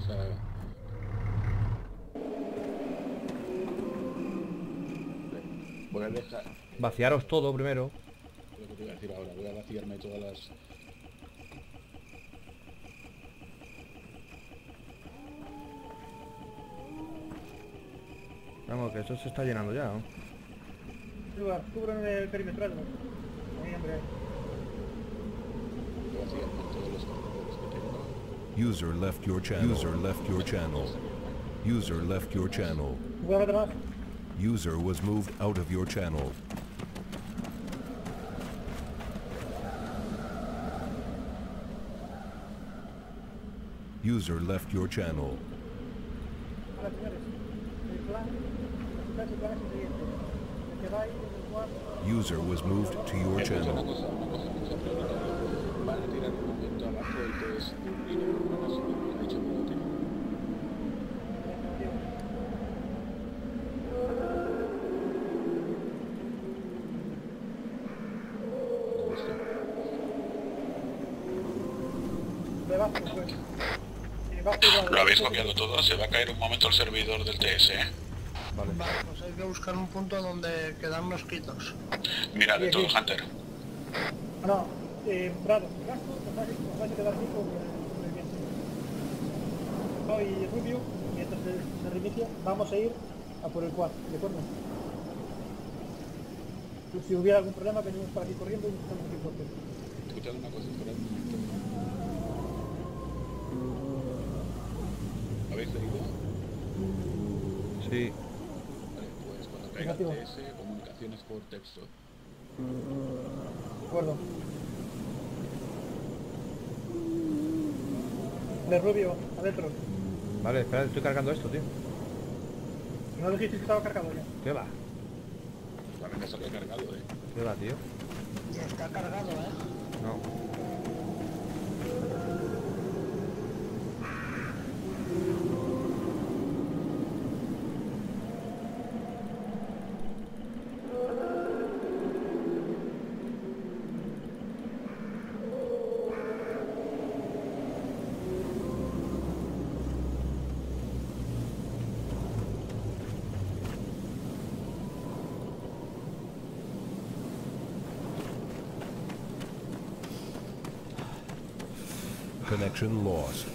vamos a... Voy a dejar... Vaciaros todo primero. Lo que te iba a decir ahora, voy a vaciarme todas las... Vamos, que esto se está llenando ya, ¿no? Cubren el perímetro. Ahí, hombre. Voy a vaciarme todos los cargadores que tengo. User left your channel. User left your channel. User left your channel. Voy a meter más. User was moved out of your channel. User left your channel. Ahora, señores, el plan es el siguiente. El que va ahí es el cuarto. User was moved to your Escucha una channel. cosa prioritaria. Van a tirar un momento abajo el test y no van a subir. Me ha dicho que lo tienen. ¿Dónde está? De Vasco, pues. Y Vasco igual. Lo habéis copiado todo, se va a caer un momento el servidor del TS, ¿eh? Vale. Vale, pues hay que buscar un punto donde quedan mosquitos. Mira, de todo Aquí. Hunter. No, Brado, Vasco, nos vais a quedar aquí con el viento. No, y Rubio, mientras se reinicia, vamos a ir a por el quad, ¿de acuerdo? Si hubiera algún problema, venimos para aquí corriendo y estamos aquí fuerte. Escuchad una cosa, esperad un momento. ¿Habéis leído? Sí. Vale, pues cuando caiga el Negativo. TS, comunicaciones por texto. De acuerdo. De Rubio, adentro. Vale, espera, estoy cargando esto, tío. No dijiste que estaba cargado ya. ¿Qué va? Para que salga cargado, ¿Qué va, tío? Ya está cargado, ¿eh? No. Connection lost.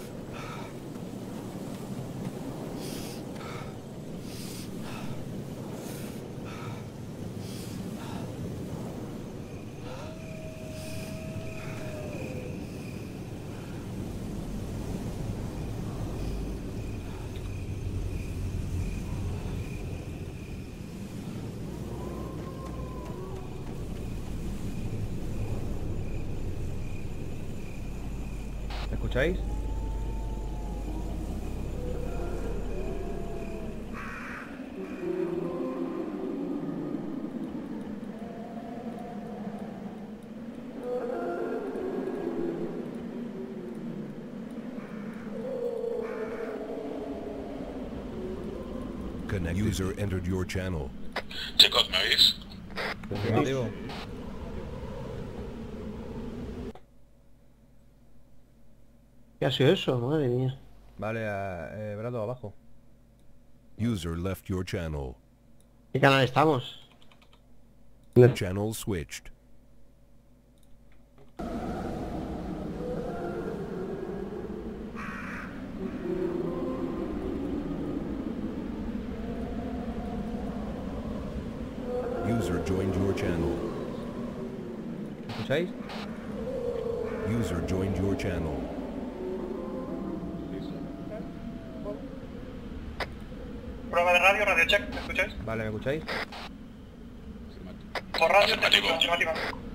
¿Me escucháis? Connect user entered your channel. Chicos, ¿me oís? Afirmativo. ¿Qué ha sido eso? Madre mía. Vale, Brado, abajo. User left your channel. ¿Qué canal estamos? Channel switched. User joined your channel. ¿Me escucháis? User joined your channel. Prueba de radio, radio check, ¿me escucháis? Vale, ¿me escucháis? Por radio, Afirmativo. afirmativa.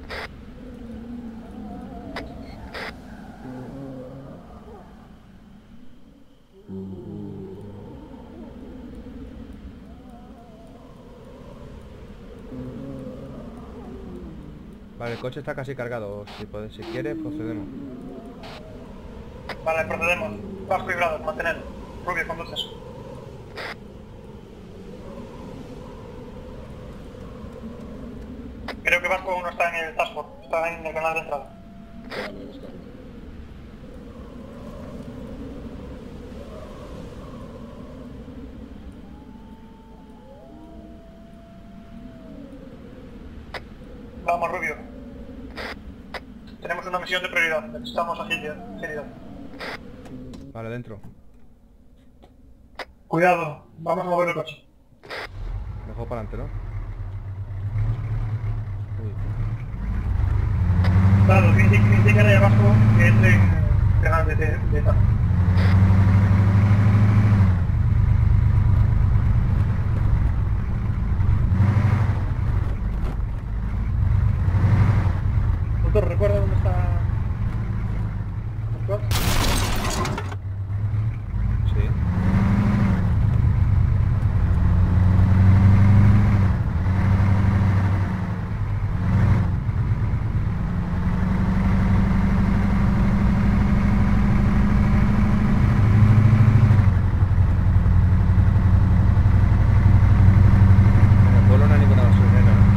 Vale, el coche está casi cargado. Si quieres, procedemos. Vale, procedemos. Vasco y Brado, mantener. Rubio, conduces. Creo que Vasco aún no está en el dashboard, está en el canal de entrada. Espera, voy a buscarlo. Vamos, Rubio. Tenemos una misión de prioridad. Necesitamos agilidad. Vale, dentro. Cuidado, vamos a mover el coche. Mejor para adelante, ¿no? Uy. Claro, que indican ahí abajo que es en canal de tal. Doctor, ¿recuerda dónde está el squad? Sí. En el pueblo no hay ninguna basurera, ¿no?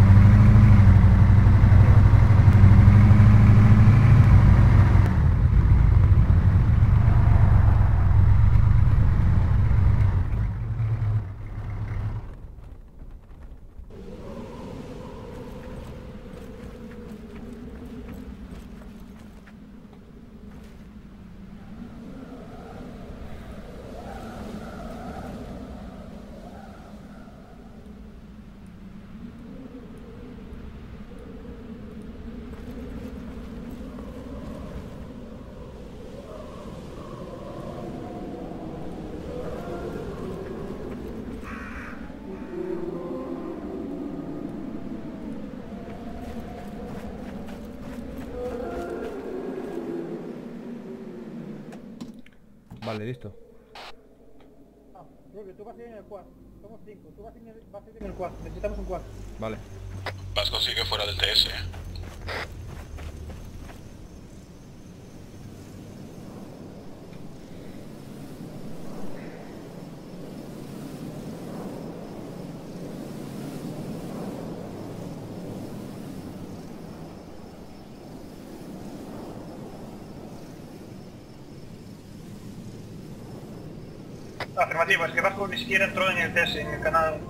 Vale, listo. Ah, Rubio, tú vas a ir en el quad. Somos 5. Tú vas a ir en el quad. Necesitamos un quad. Vale. Vasco sigue fuera del TS, Afirmativo, es que Vasco ni siquiera entró en el TS, en el canal.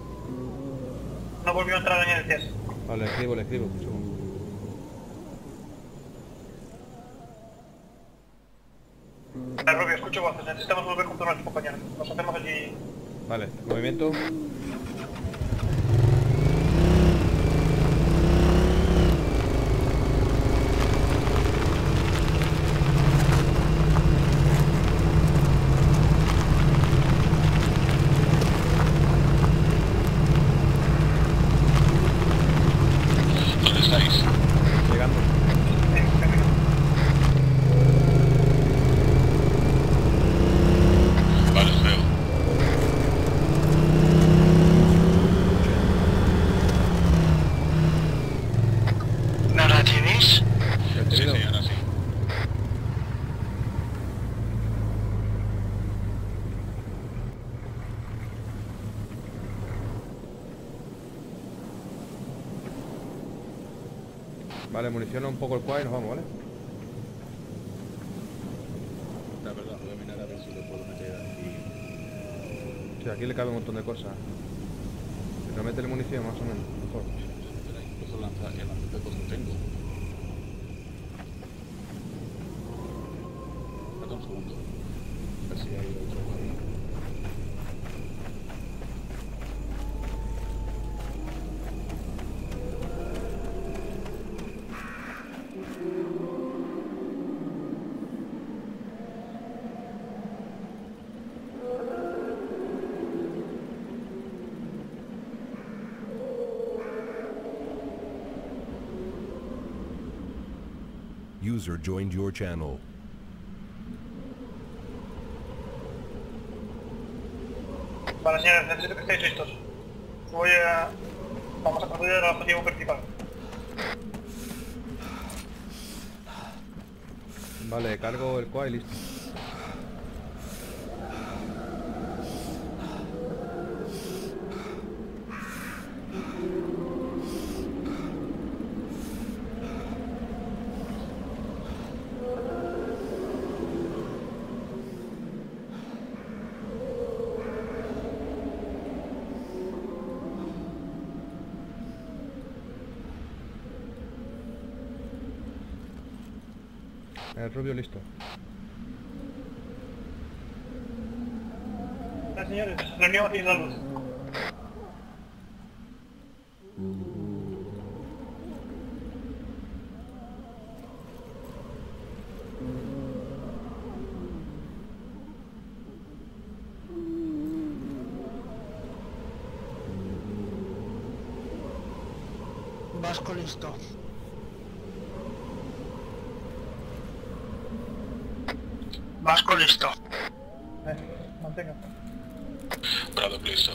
No volvió a entrar en el TS. Vale, le escribo. Un segundo. Rubio, escucho voces. Necesitamos volver junto a nuestros compañeros. Nos hacemos allí. Vale, movimiento. ¿Dónde estáis? Llegando. En camino. Vale, os veo. ¿No la tienes? Sí, Recibido. sí, ahora sí. Vale, municiona un poco el quad y nos vamos, ¿vale? La verdad, voy a mirar a ver si lo puedo meter aquí. Sí, aquí le cabe un montón de cosas. Si no mete munición, más o menos. Mejor. Espera, incluso el lanzapepas lo tengo. Espera un segundo. A ver si hay otro por ahí. User joined your channel. Vale, señores, necesito que estéis listos. Vamos a proceder al objetivo principal. Vale, cargo el quad y listo. El rubio listo. Ya, señores, reunión aquí en la luz. Vasco listo. Vasco listo. Mantenga. Braddock listo.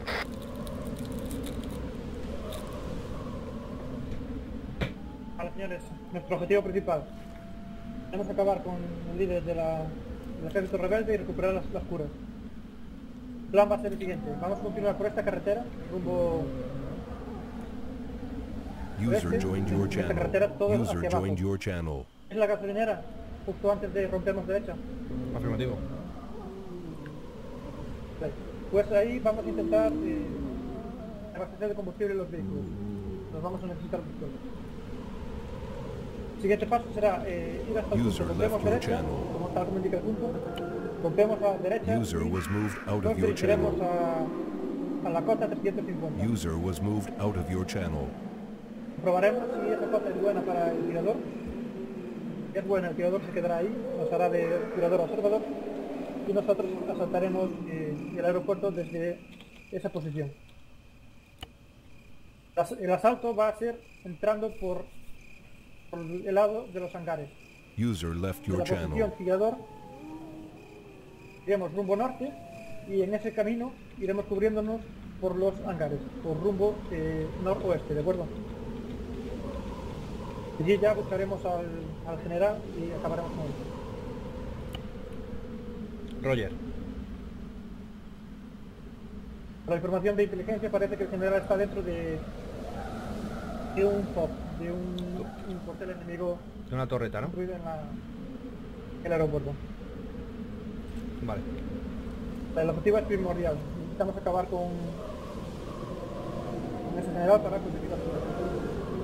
Vale, señores, nuestro objetivo principal. Tenemos que acabar con el líder del ejército rebelde y recuperar las curas. El plan va a ser el siguiente. Vamos a continuar por esta carretera, rumbo... User joined your Esta carretera channel. todo User hacia abajo. joined your channel. Es la gasolinera, justo antes de rompernos derecha. Afirmativo. Vale. Pues ahí vamos a intentar abastecer de combustible los vehículos. Los vamos a necesitar después. El siguiente paso será ir hasta el punto, User rompemos left your derecha, channel. como tal como indica el punto, rompemos a derecha User y was moved out nos of your dirigiremos channel. a la cota 350. User was moved out of your channel. Probaremos si esa cota es buena para el tirador. Si es buena, el tirador se quedará ahí, nos hará de tirador observador y nosotros asaltaremos el aeropuerto desde esa posición. El asalto va a ser entrando por el lado de los hangares. User left De your la posición channel. tirador iremos rumbo norte y en ese camino iremos cubriéndonos por los hangares, por rumbo noroeste, ¿de acuerdo? Allí ya buscaremos al general y acabaremos con él. Roger. Por la información de inteligencia parece que el general está dentro de un FOB, de un cuartel enemigo De una torreta, ¿no? construido en el aeropuerto. Vale. El objetivo es primordial. Necesitamos acabar con ese general para justificar su recurso.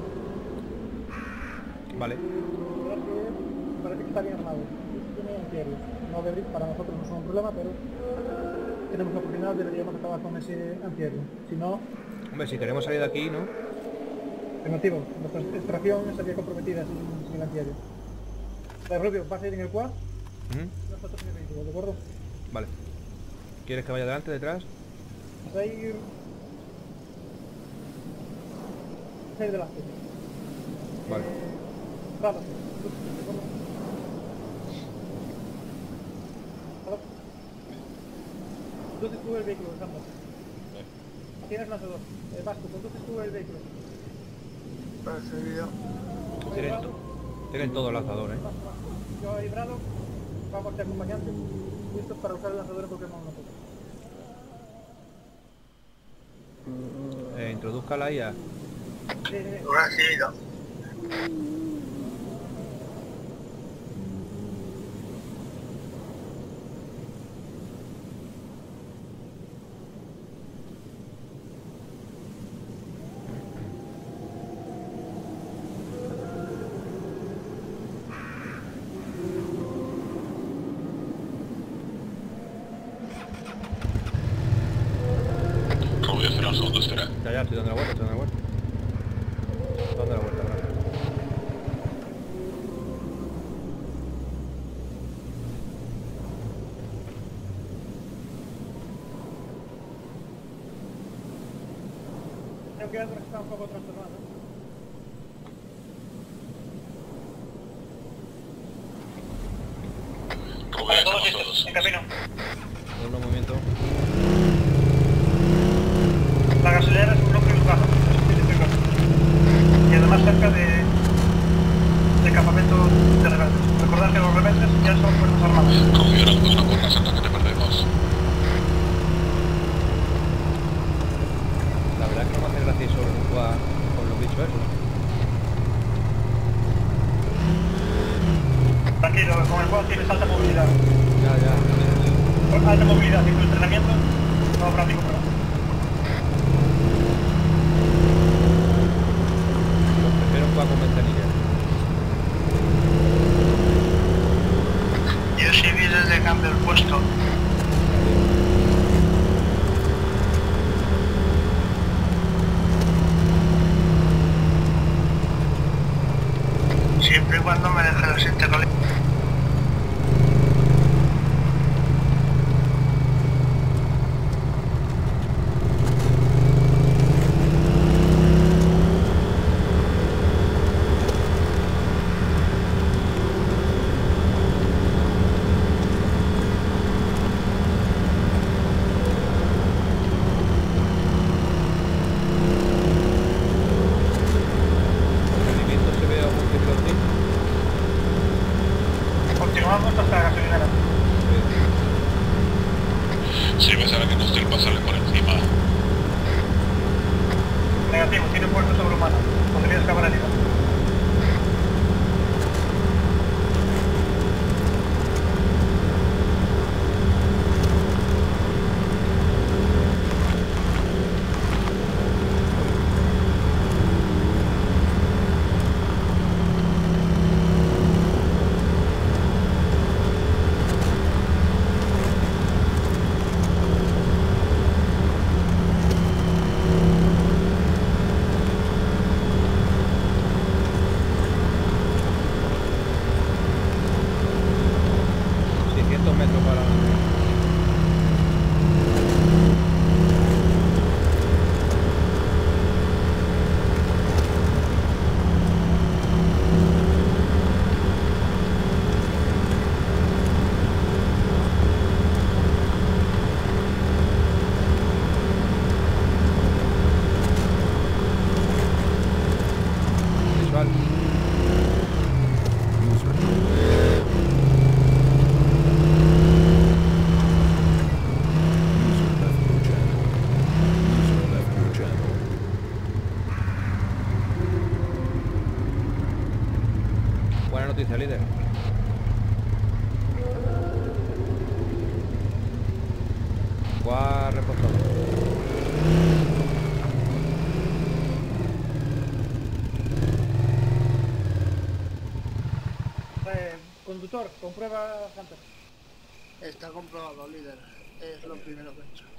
Vale. Parece que está bien armado. Tiene antiaéreos. No para nosotros no es un problema, pero tenemos la oportunidad, deberíamos acabar con ese antiaéreo. Si no, Hombre, si queremos salir de aquí, ¿no? afirmativo, nuestra extracción estaría comprometida sin el antiaéreo. Vale, Rubio, vas a ir en el quad, Ujú. nosotros en el vehículo, ¿de acuerdo? Vale. ¿Quieres que vaya adelante, detrás? Vas a ir... Vas a ir delante. Vale. Bravo. Conduces tú el vehículo, Sandra. Tienes lanzador. Vasco, conduces tú el vehículo. Recibido. Tienen todo el lanzador, ¿eh? Yo y Brado vamos de acompañantes, listos para usar el lanzador en cualquier momento. Introduzca la IA. Recibido. Rubio, hacer la segunda esfera. Ya, estoy dando la vuelta, Dando la vuelta, ¿verdad? Creo que Álvaro está un poco trastornado. Rubio, estamos todos. En camino. Doble movimiento. La gasolinera es un bloque bajo, y además cerca de campamento de rebeldes. Recordad que los rebeldes ya son fuerzas armadas. Rubio, no una corras hasta que te perdemos. La verdad que no me hace gracia ir sobre un quad con los bichos esos. Tranquilo, con el quad tienes alta movilidad. Ya. Con alta movilidad y tu entrenamiento no habrá ningún problema. Prefiero un quad con ventanilla. puesto. Siempre y cuando me deje la asiento caliente. El rendimiento se ve a multivelocidad. Continuamos hasta la gasolinera. Sí, me sale que no estoy pasarle por encima. Negativo, tiene puerto sobrehumano. Podría escapar arriba. Metros para adelante. Visual. User left your channel. User left your channel. Buena noticia, líder. Cuál reportado. Conductor, comprueba Hunter. Está comprobado, líder. Es lo primero que he hecho.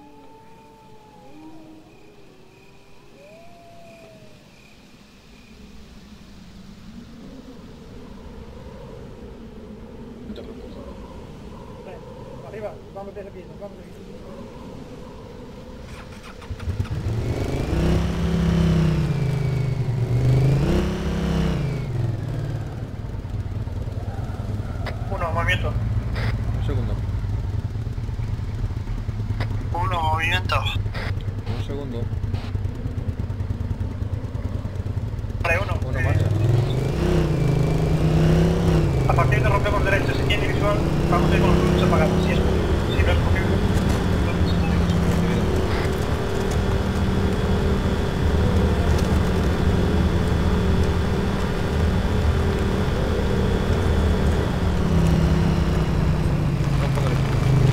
Ven, arriba, vamos desde aquí, vamos de aquí. Uno, movimiento. Un segundo. Uno, movimiento. Un segundo. Vale, uno. Uno marcha. A partir de rompemos derecho, si tiene visual, vamos a ir con los luces apagados, si es posible. Si no es posible, entonces Rompo derecho.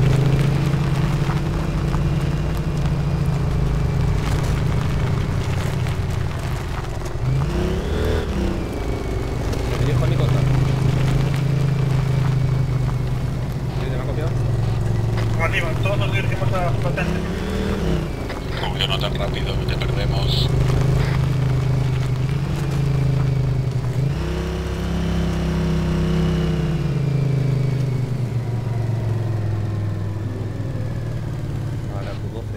Me dirijo a mi contra. ¿Sí, me ha copiado? Arriba, todos nos dirigimos a potente. Obvio, no tan rápido, que te perdemos. Vale, a tu 12.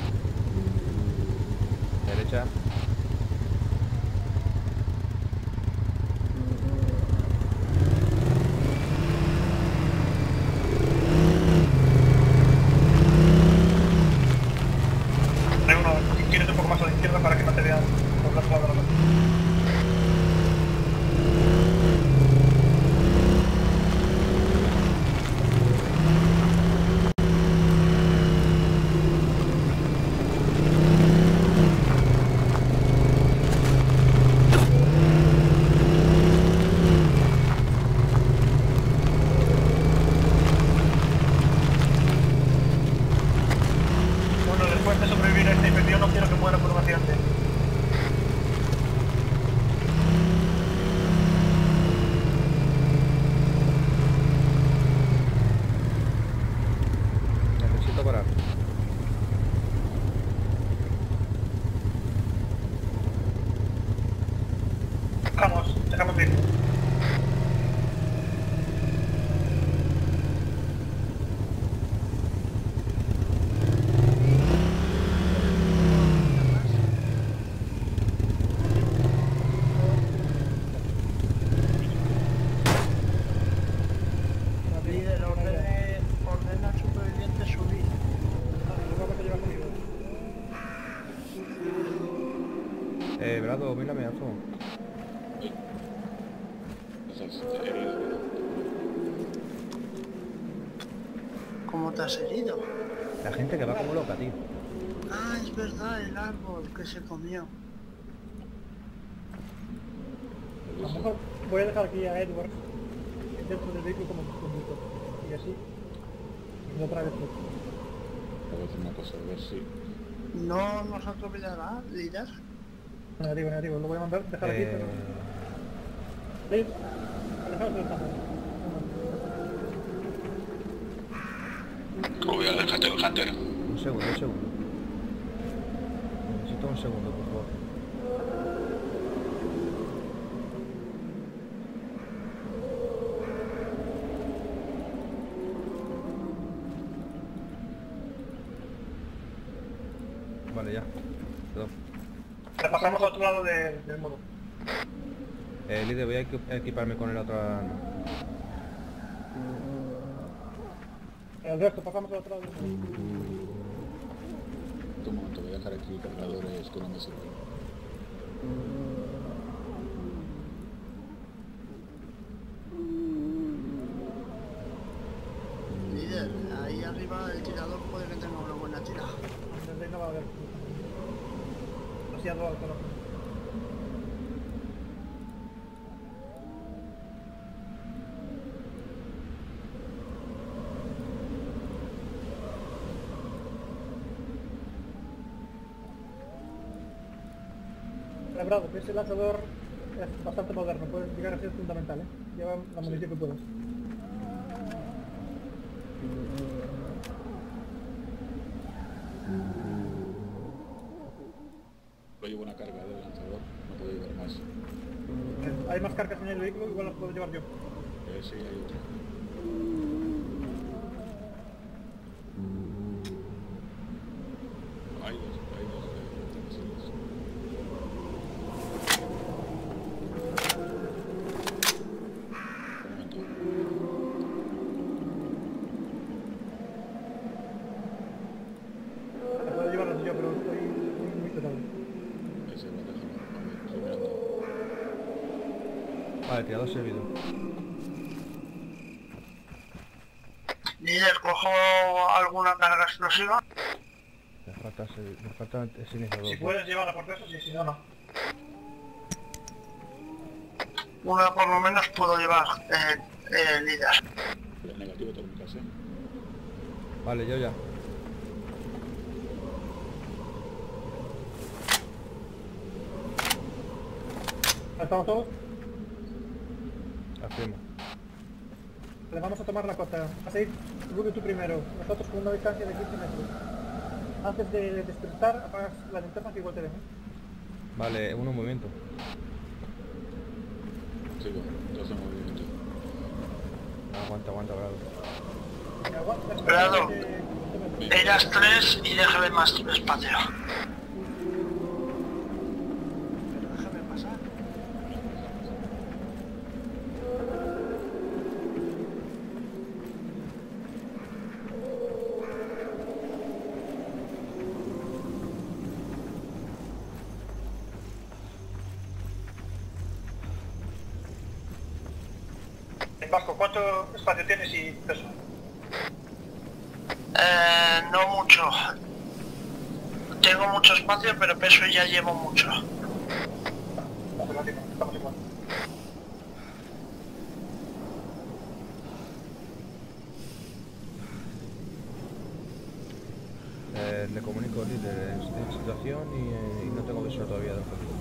Derecha. Hay uno, quieres un poco más a la izquierda para que no te vean por la lado. Bueno, después de sobrevivir a esta infección no quiero que muera por un accidente. Brado, mírame, Alfo. Estás herido, ¿verdad? ¿Cómo te has herido? La gente que va como loca, tío. Ah, es verdad, el árbol que se comió. A lo mejor voy a dejar aquí a Edward dentro del vehículo como conductor. Y así. Y otra vez. Voy a hacer una cosa, a ver si... ¿No nos atropellará, líder? Negativo. Lo voy a mandar, dejar aquí. Pero... Sí. Dejaros el campo. Rubio, aléjate del Hunter. Un segundo. Necesito un segundo, por favor. Vale, ya. Perdón. Le pasamos al otro lado del modo. Líder, voy a equiparme con el otro... El resto, pasamos al otro lado del modo. Un momento, voy a dejar aquí cargadores que no me sirven. Líder, ahí arriba el tirador puede que tenga una buena tira. Desde ahí no va a haber. Demasiado alto, ¿no? Bravo, que ese lanzador es bastante moderno, puede llegar a ser fundamental, ¿eh? Lleva la munición que puedas. Lo llevo una carga del lanzador, no puedo llevar más. Hay más cargas en el vehículo, igual las puedo llevar yo. Sí, hay otra. Hay dos misiles. Un momento. Puedo llevarlas yo, pero estoy muy pesado. Ese va a dejarlo. A ver, estoy mirando. Vale, tirador servido. Líder, ¿cojo alguna carga explosiva? Me falta ese iniciador. Si puedes llevarla por peso, sí, si no, no. Una por lo menos puedo llevar, líder. Negativo técnicas, Vale, yo ya. ¿Estamos todos? Afirmo. Le vamos a tomar la costa. Vas a ir Rubio tú primero, nosotros con una distancia de 15 metros. Antes de despertar, apagas la linterna que igual te ven. Vale, un movimiento. Sigo, yo hago movimiento. Aguanta, Brado. Bravo. Eras 3 y déjame más espacio. Pero déjame pasar. Vasco, ¿cuánto espacio tienes y peso? No mucho. Tengo mucho espacio, pero peso ya llevo mucho. Estamos igual. Le comunico líder de situación y no tengo visor todavía del objetivo.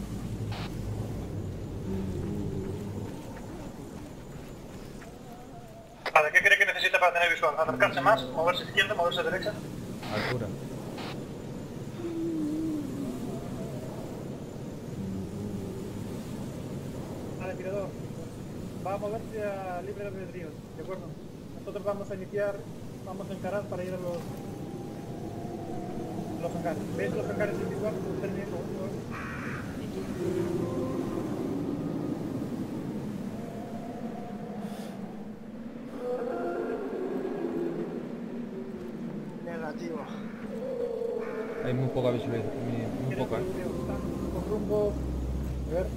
Vale, ¿qué cree que necesita para tener visual? ¿Acercarse más? ¿Moverse izquierda? ¿Moverse derecha? Altura. Vale, tirador. Va a moverse a libre albedrío, ¿de acuerdo? Nosotros vamos a iniciar, vamos a encarar para ir a los hangares. ¿Ves los hangares en visual? Negativo. Hay muy poca visualización, muy poca. Están con rumbo A ver.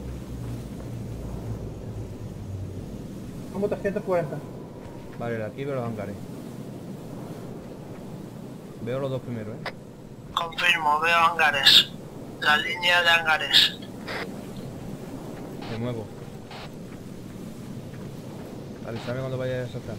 Como 340. Vale, de aquí veo los hangares. Veo los dos primeros, Confirmo, veo hangares. La línea de hangares. Me muevo. Avísame cuando vayas a saltar.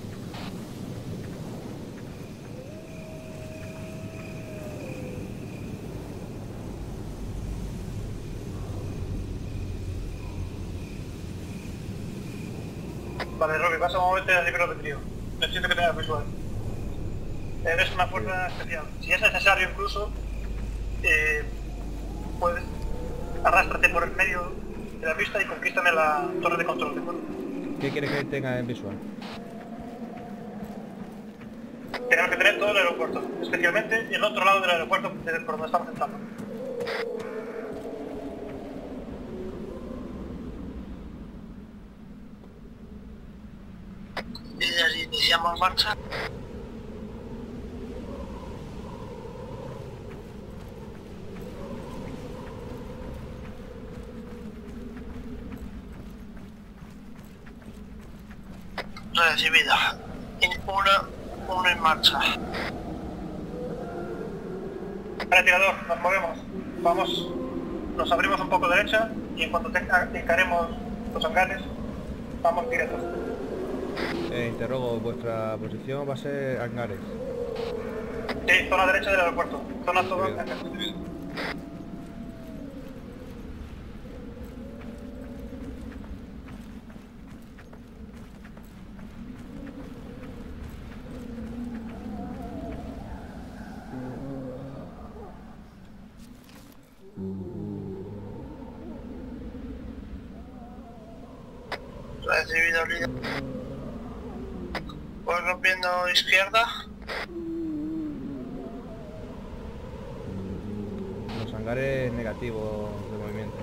Vale, Robbie, vas a moverte al libro de trío. Necesito que tengas visual. Eres una fuerza especial. Si es necesario incluso, puedes arrástrate por el medio de la pista y conquístame la torre de control, ¿de acuerdo? ¿Qué quieres que tenga en visual? Tenemos que tener todo el aeropuerto, especialmente el otro lado del aeropuerto por donde estamos entrando. Líder, iniciamos marcha. Recibida. Uno en marcha. Vale, tirador, nos movemos. Vamos, nos abrimos un poco derecha y en cuanto encaremos los hangares, vamos directos. Interrogo, vuestra posición va a ser hangares. Sí, zona derecha del aeropuerto. Zona todo. Bien. Recibido, líder. Voy rompiendo izquierda. Los hangares negativos de movimiento.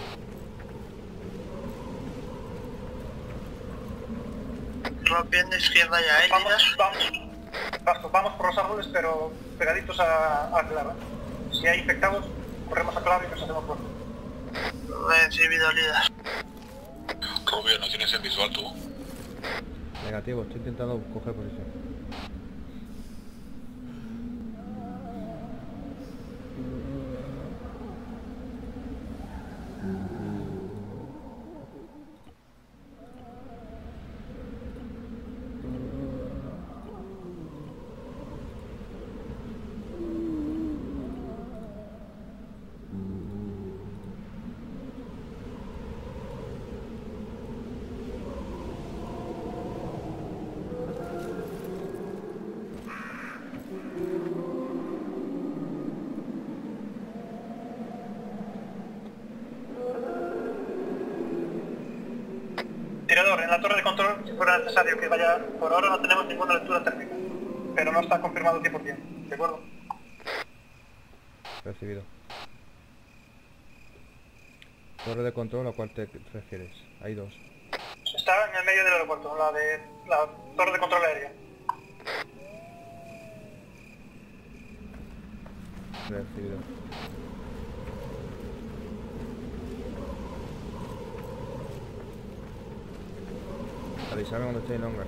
Rompiendo izquierda ya, líder. Vamos por los árboles, pero pegaditos a clave. Si hay infectados, corremos a clave y nos hacemos fuerte. Recibido, líder. Rubio, ¿no tienes el visual tú? Negativo, estoy intentando coger posición. Tirador, en la torre de control, si fuera necesario que vaya, por ahora no tenemos ninguna lectura térmica, pero no está confirmado 100%, ¿de acuerdo? Recibido. Torre de control, ¿a cuál te refieres? Hay dos. Está en el medio del aeropuerto, la torre de control aérea. Recibido. Avisarme cuando esté en hangares.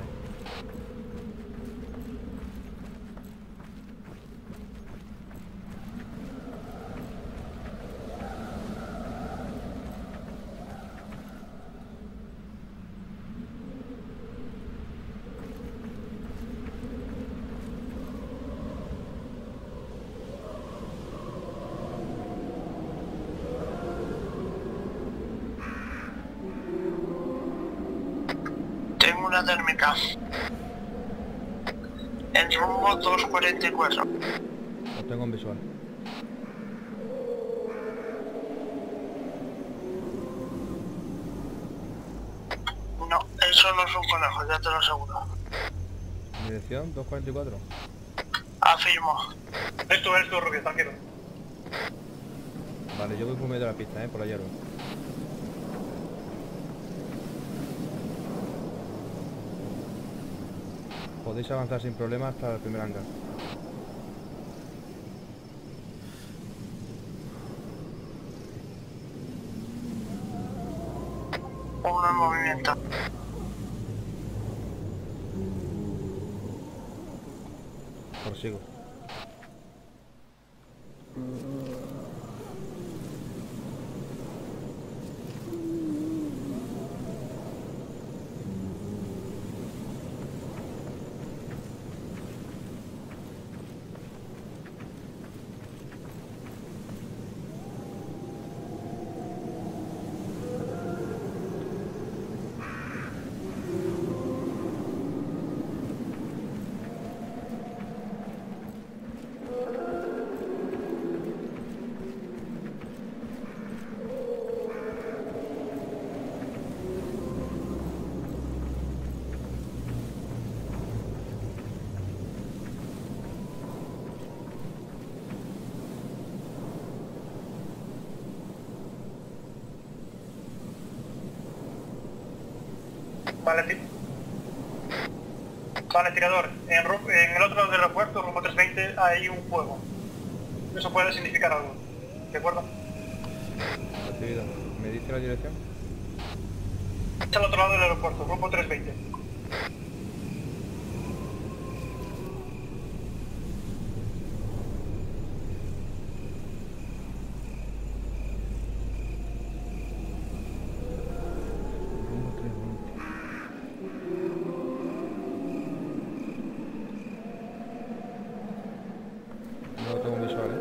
Tengo una térmica. En rumbo 244. Lo tengo en visual. No, eso no es un conejo, ya te lo aseguro. Dirección 244. Afirmo. Eres tú, Rubio, tranquilo. Vale, yo voy por medio de la pista, por la hierba. Podéis avanzar sin problema hasta el primer hangar. Uno en movimiento. Prosigo. Vale, tirador. En el otro lado del aeropuerto, rumbo 320, hay un fuego. Eso puede significar algo. ¿De acuerdo? Recibido. ¿Me dice la dirección? Es al otro lado del aeropuerto, rumbo 320. Rumbo 320. No tengo un visual,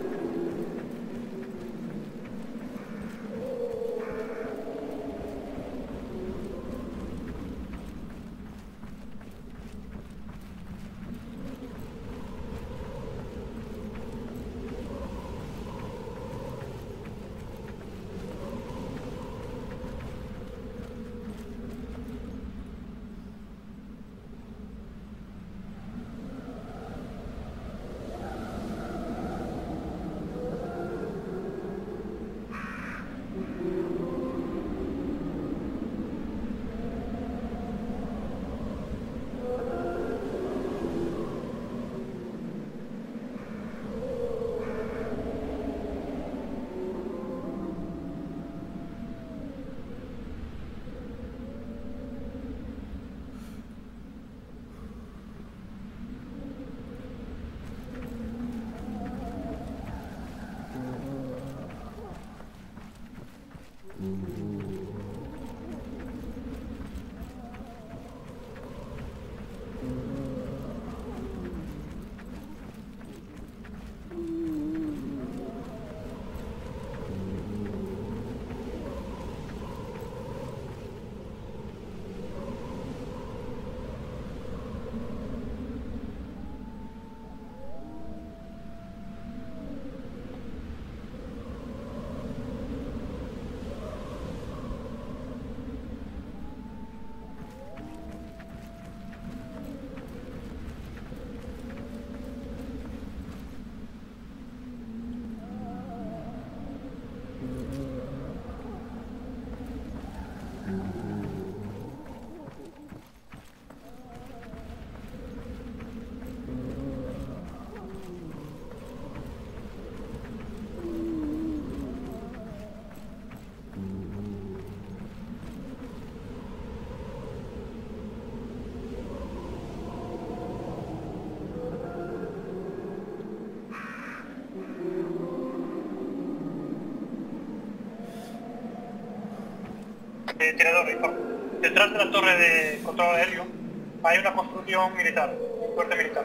Tirador, detrás de la torre de control aéreo hay una construcción militar, un fuerte militar.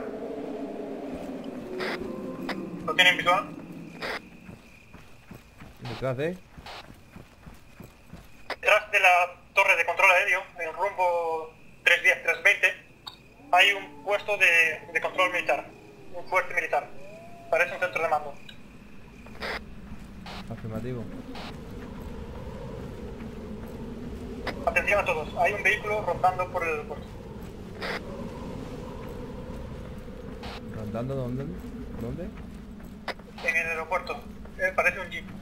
¿Lo tienen visual? ¿Detrás de? Detrás de la torre de control aéreo, en rumbo 310-320, hay un puesto de control militar, un fuerte militar. Parece un centro de mando. Afirmativo. Atención a todos, hay un vehículo rondando por el aeropuerto. ¿Rondando dónde? ¿Dónde? En el aeropuerto, parece un jeep.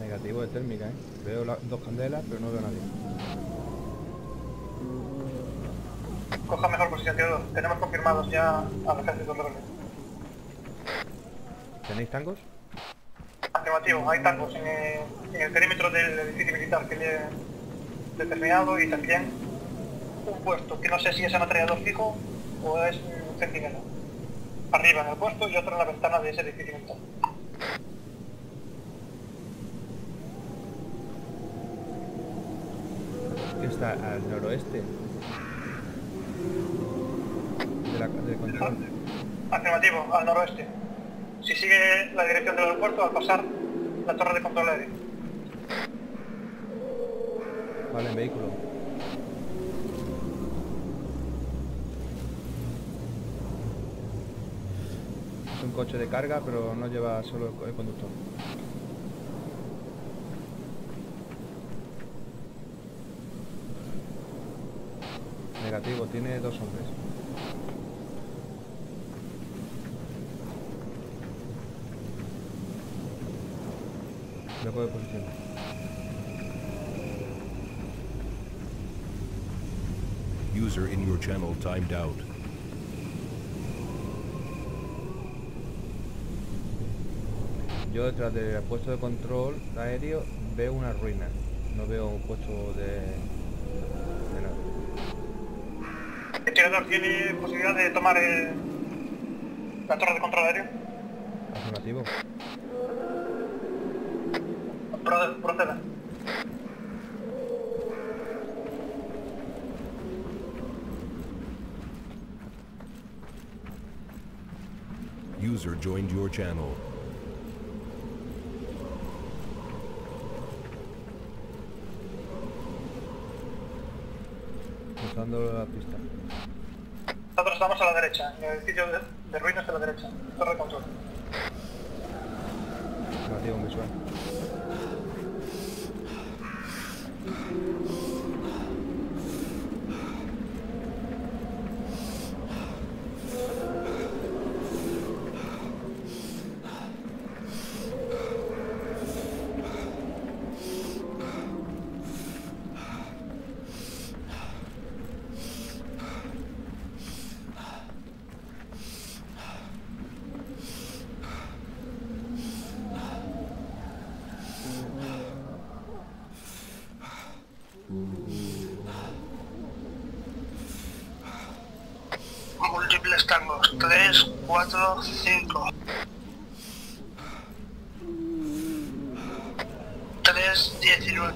Negativo de térmica, ¿eh? Veo dos candelas, pero no veo a nadie. Coja mejor posición, Teodoro. Tenemos confirmados ya al ejército de Rebelde. ¿Tenéis tangos? Afirmativo, hay tangos en el perímetro del edificio militar que le he determinado y también un puesto que no sé si es ametrallador fijo o es un centinela. Arriba en el puesto y otro en la ventana de ese edificio militar. Que está al noroeste del control. Afirmativo, al noroeste. Si sigue la dirección del aeropuerto, al pasar la torre de control aéreo. Vale, en vehículo. Es un coche de carga, pero no lleva solo el conductor. Negativo, tiene dos hombres. Luego de posición. User in your channel timed out. Yo detrás del puesto de control aéreo veo una ruina. No veo un puesto de nada. ¿El tirador tiene posibilidad de tomar la torre de control aéreo? Afirmativo. Proceda. User joined your channel. Cruzando la pista. Nosotros estamos a la derecha, en el edificio de ruinas de la derecha, torre de control. Afirmativo, un visual. Múltiples tangos. 3, 4, 5. 3, 19.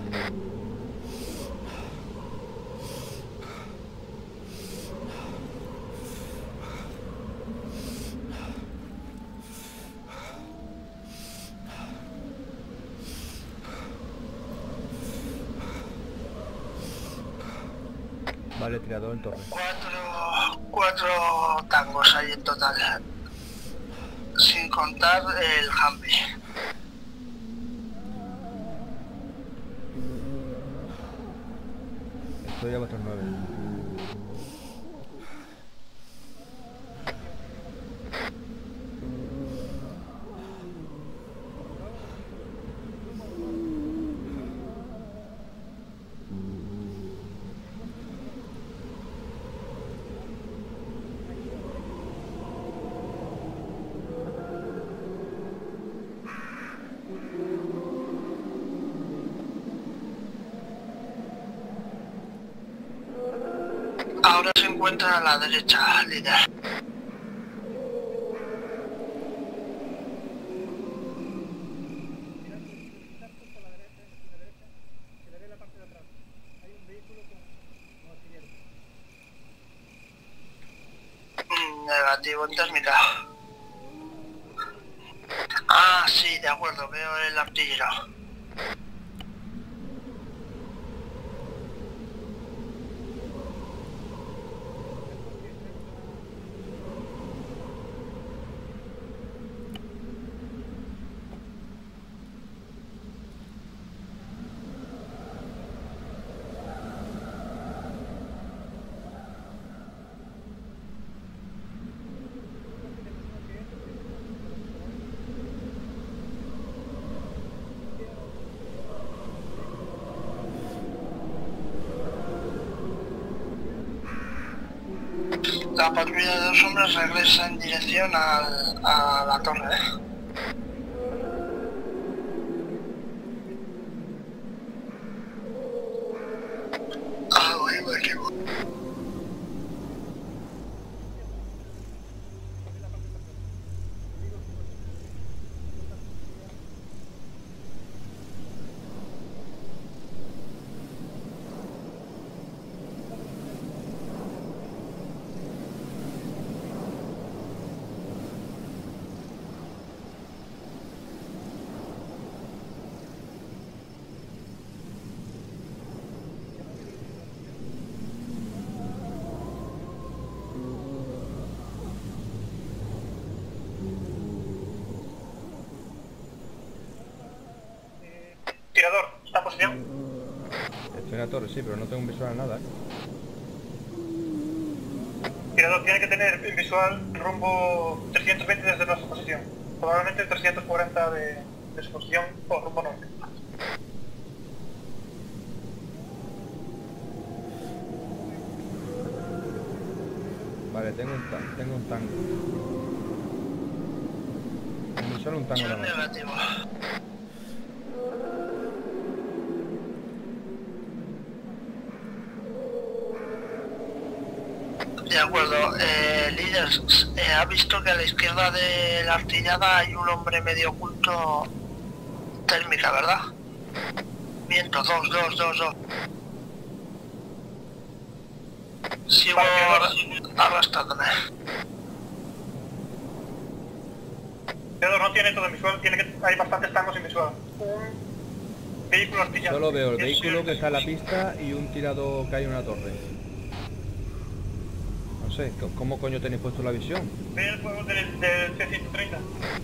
Vale, tirador en torre. 4 tangos hay en total. Sin contar el Humvee. Estoy a vuestros 9. Ahora se encuentra a la derecha, líder. Negativo en térmica. Ah, sí, de acuerdo, veo el artillero. La patrulla de 2 hombres regresa en dirección a la torre, me equivoco. Tirador, ¿está en posición? Estoy en la torre, sí, pero no tengo un visual a nada. Tirador tiene que tener en visual rumbo 320 desde nuestra posición. Probablemente 340 de su posición o rumbo norte. Vale, tengo un tango. En visual un tango nada más. Negativo. De acuerdo, líder, ha visto que a la izquierda de la artillada hay un hombre medio oculto térmica, ¿verdad? Viento, 2. Sigo arrastrándome. Tirador no tiene todo en visual, hay bastantes tangos en visual. Un vehículo artillado. Solo veo el vehículo que está en la pista y un tirado que hay en una torre. No sé, ¿cómo coño tenéis puesto la visión? Ve el fuego del C-130.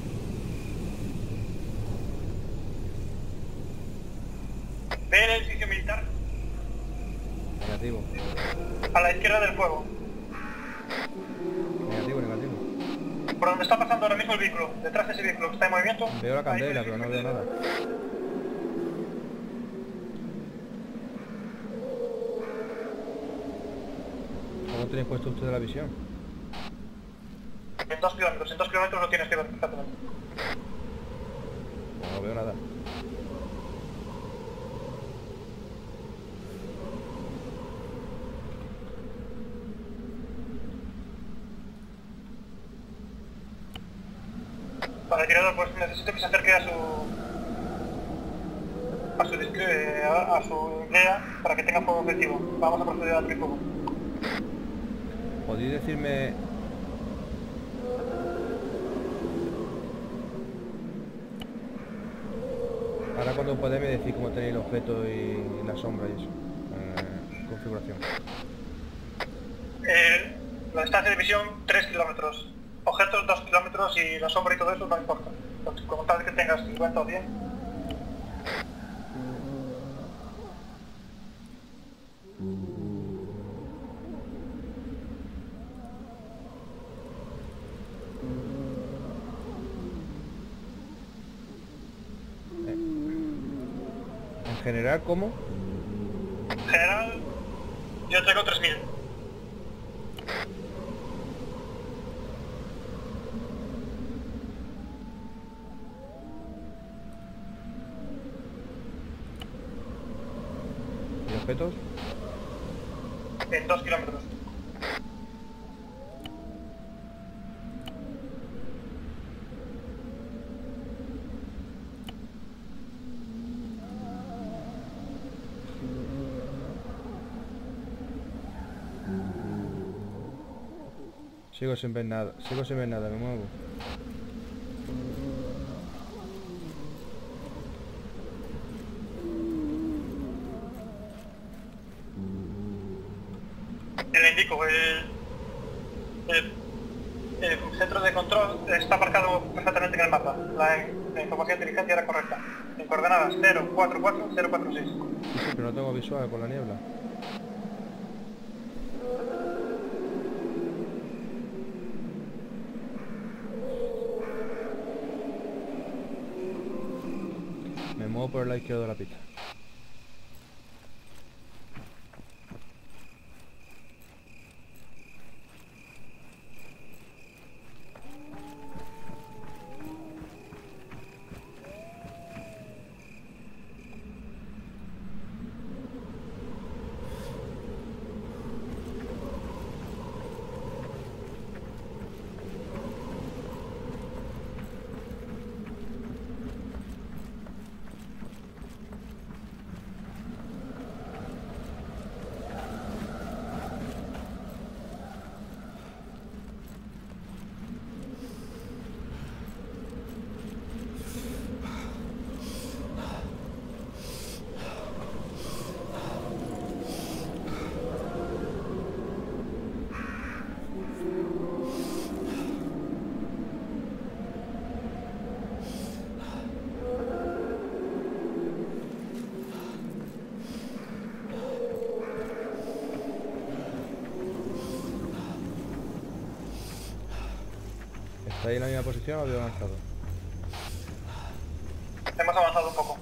Ve el edificio militar Negativo. a la izquierda del fuego. Negativo. Por donde está pasando ahora mismo el vehículo, detrás de ese vehículo que está en movimiento. Veo la candela, pero no veo nada. ¿Cómo tenéis puesto ustedes la visión? En 2 kilómetros lo tienes que ver perfectamente. No veo nada. Para el tirador, pues necesito que se acerque a su idea para que tenga fuego objetivo. Vamos a proceder a abrir fuego. ¿Podéis decirme? Ahora cuando podéis me decir cómo tenéis el objeto y la sombra y eso. Configuración. La distancia de visión 3 kilómetros. Objetos 2 kilómetros y la sombra y todo eso no importa. Como tal que tengas 50 o 100. En general, ¿cómo? En general, yo traigo 3000. ¿Y objetos? En 2 kilómetros. Sigo sin ver nada, me muevo. Le indico, el centro de control está marcado perfectamente en el mapa. La información de inteligencia era correcta. En coordenadas 044-046. Sí, pero no tengo visual con la niebla. Me muevo por el lado izquierdo de la pista. ¿Estáis en la misma posición o habéis avanzado? Hemos avanzado un poco.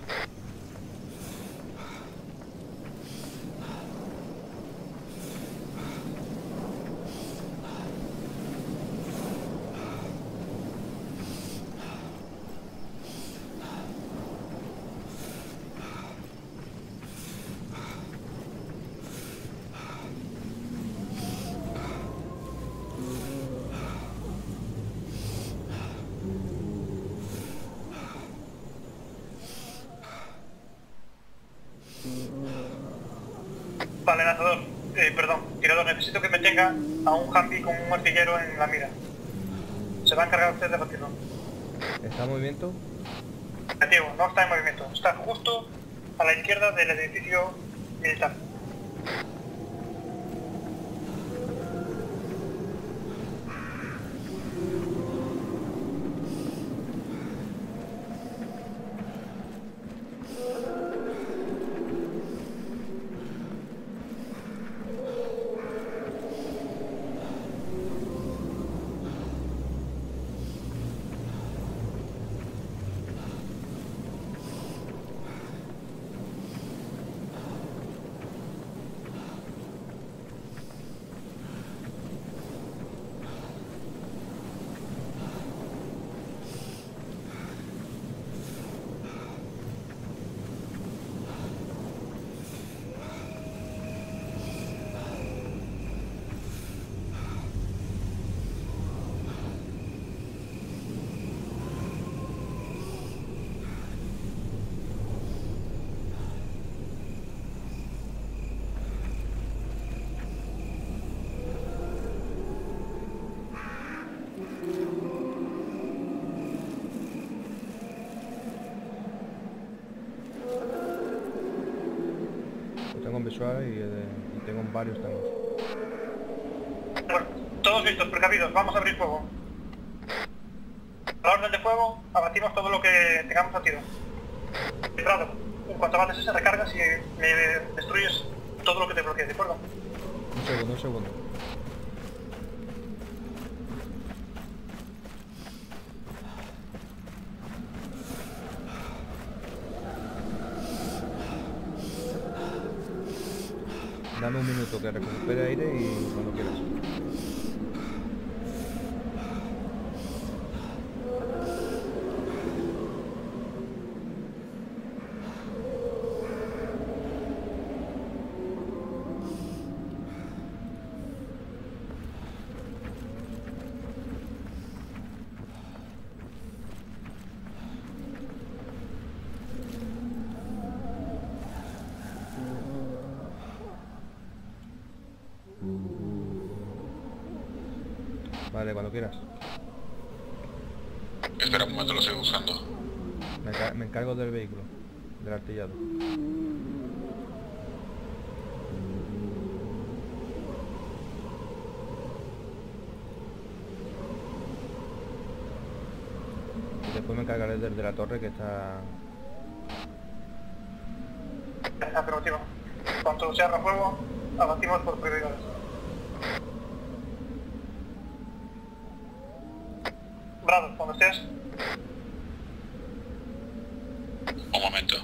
Vale, lanzador. Perdón, tirador, necesito que me tenga a un Humvee con un artillero en la mira. Se va a encargar usted de batirlo. ¿Está en movimiento? Negativo, no está en movimiento. Está justo a la izquierda del edificio militar. Tengo un visual y tengo varios también. Bueno, todos listos, precavidos, vamos a abrir fuego. A la orden de fuego, abatimos todo lo que tengamos a tiro. Prado, en cuanto abates esa recargas y me destruyes todo lo que te bloquee, ¿de acuerdo? Un segundo. Dame un minuto que recupere aire y cuando quieras. Vale, cuando quieras. Espera un momento, lo estoy buscando. Me encargo del vehículo, del artillado. Y después me encargaré del de la torre que está... Afirmativo. Cuando se abra fuego, abatimos por prioridades. Bravo, cuando estés. Un momento.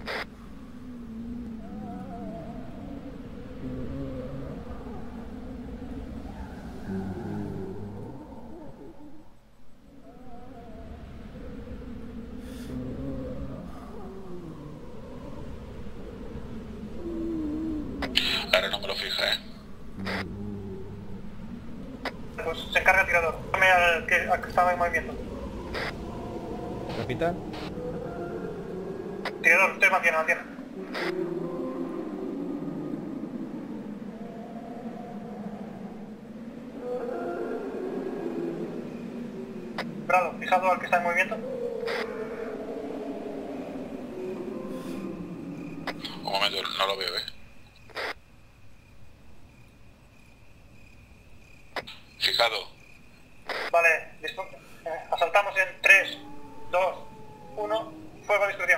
Ahora no me lo fija, Pues se encarga el tirador. Dame al que estaba en movimiento. ¿Repita? Tirador, usted mantiene. Bravo, fijado al que está en movimiento. Un momento, no lo veo, Fijado. Vale, listo. Asaltamos en 3, 2, 1, fuego a discreción.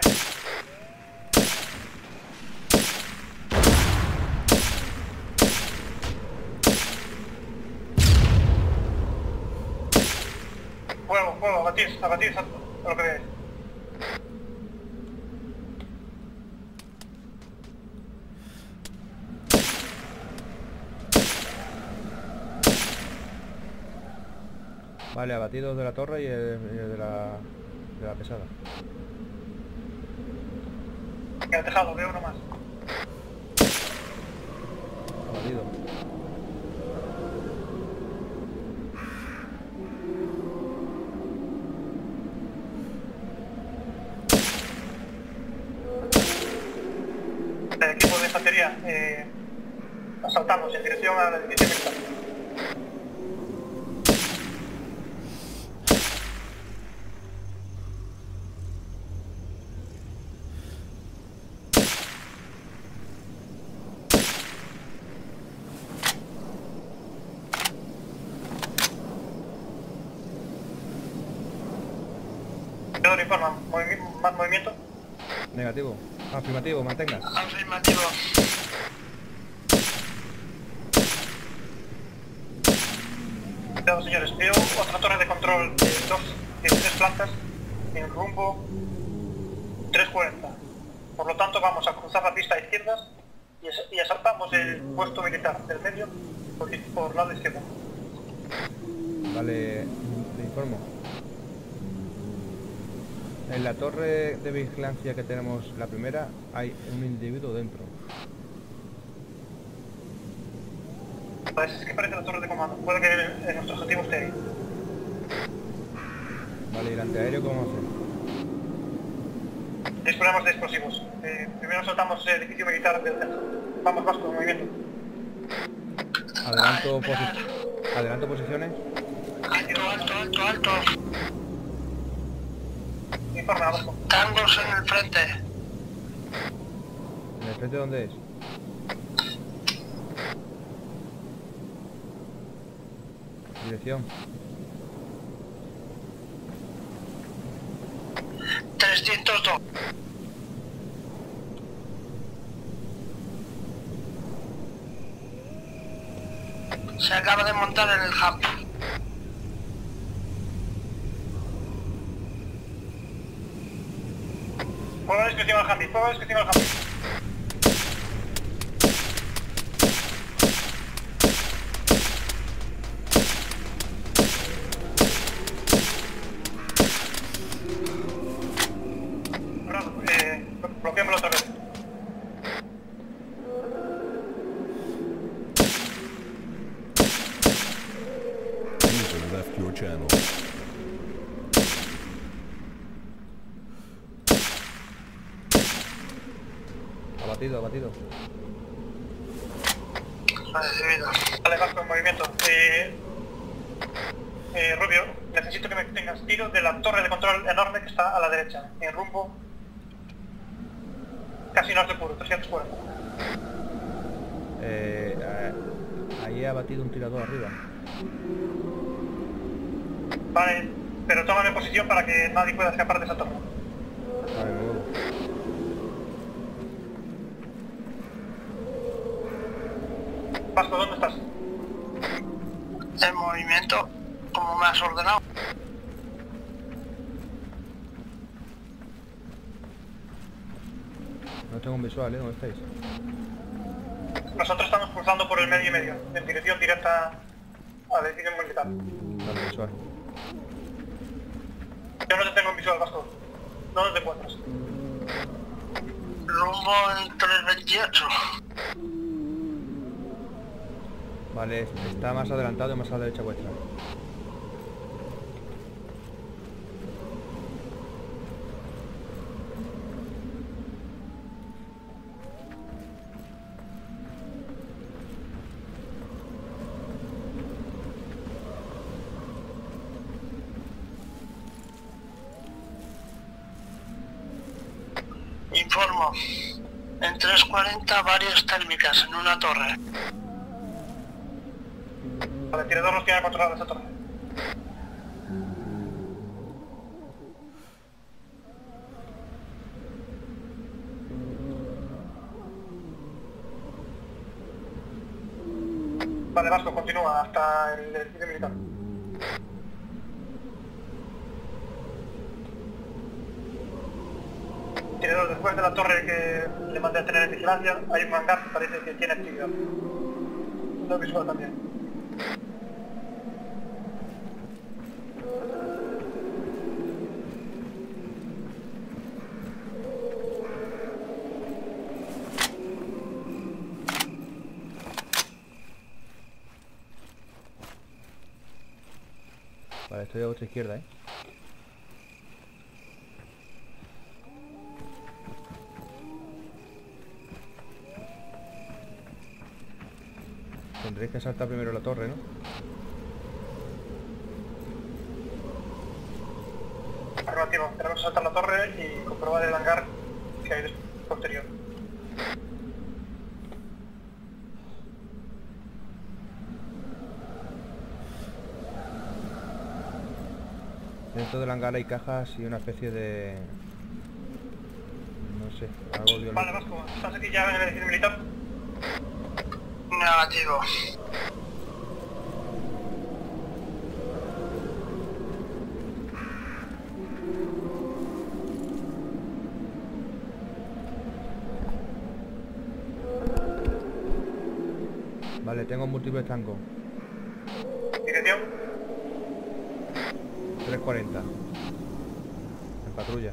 fuego, abatid a lo que veáis. Vale, abatidos de la torre y el de la pesada. En el tejado, veo uno más. Abatido. El equipo de infantería, asaltamos en dirección al edificio militar. Pedro informa, más movimiento. Negativo. Afirmativo, mantenga. Afirmativo. Cuidado, señores, veo otra torre de control de 3 plantas en rumbo 340. Por lo tanto, vamos a cruzar la pista a izquierdas y asaltamos el puesto militar del medio por lado izquierdo. Vale, le informo. En la torre de vigilancia que tenemos, la primera, hay un individuo dentro. Pues es que parece la torre de comando. Puede que nuestro objetivo esté ahí. Vale, ¿y el antiaéreo cómo vamos a hacer? Disponemos de explosivos. Primero saltamos el edificio militar del centro. Vamos, Vasco, en movimiento. Adelanto posiciones. Alto. Informa, Vasco. Tangos en el frente. ¿En el frente dónde es? Dirección. 302. Se acaba de montar en el hub. Fuego de descripción al Hambi, fuego de descripción al Hambi. Bravo, bloqueémoslo otra vez. User left your channel. Abatido. Recibido. Vale, Vasco, en movimiento. Rubio, necesito que me tengas tiro de la torre de control enorme que está a la derecha, en rumbo casi norte puro, 340. Ahí he abatido un tirador arriba. Vale, pero tómame posición para que nadie pueda escapar de esa torre. Vale, me muevo. Vasco, ¿dónde estás? En movimiento, como me has ordenado. No tengo un visual, ¿Dónde estáis? Nosotros estamos cruzando por el medio y medio, en dirección directa al edificio militar. Vale, visual. Yo no te tengo en visual, Vasco. ¿Dónde te encuentras? Rumbo en 328. Vale, está más adelantado y más a la derecha vuestra. Informo. En 340 varias térmicas en una torre. Vale, el tirador nos tiene controlado esa torre. Vale, Vasco, continúa hasta el edificio militar. Tirador, después de la torre que le mandé a tener en vigilancia, hay un hangar que parece que tiene actividad. Lo visual también. Vale, estoy a vuestra izquierda, Tendréis que saltar primero la torre, ¿no? Afirmativo, tenemos que saltar la torre y comprobar el hangar que hay posterior. Dentro del hangar hay cajas y una especie de... no sé, algo de... Vale, Vasco, ¿estás aquí ya en el edificio militar? Negativo. Vale, tengo múltiples tangos. Dirección. 340. En patrulla.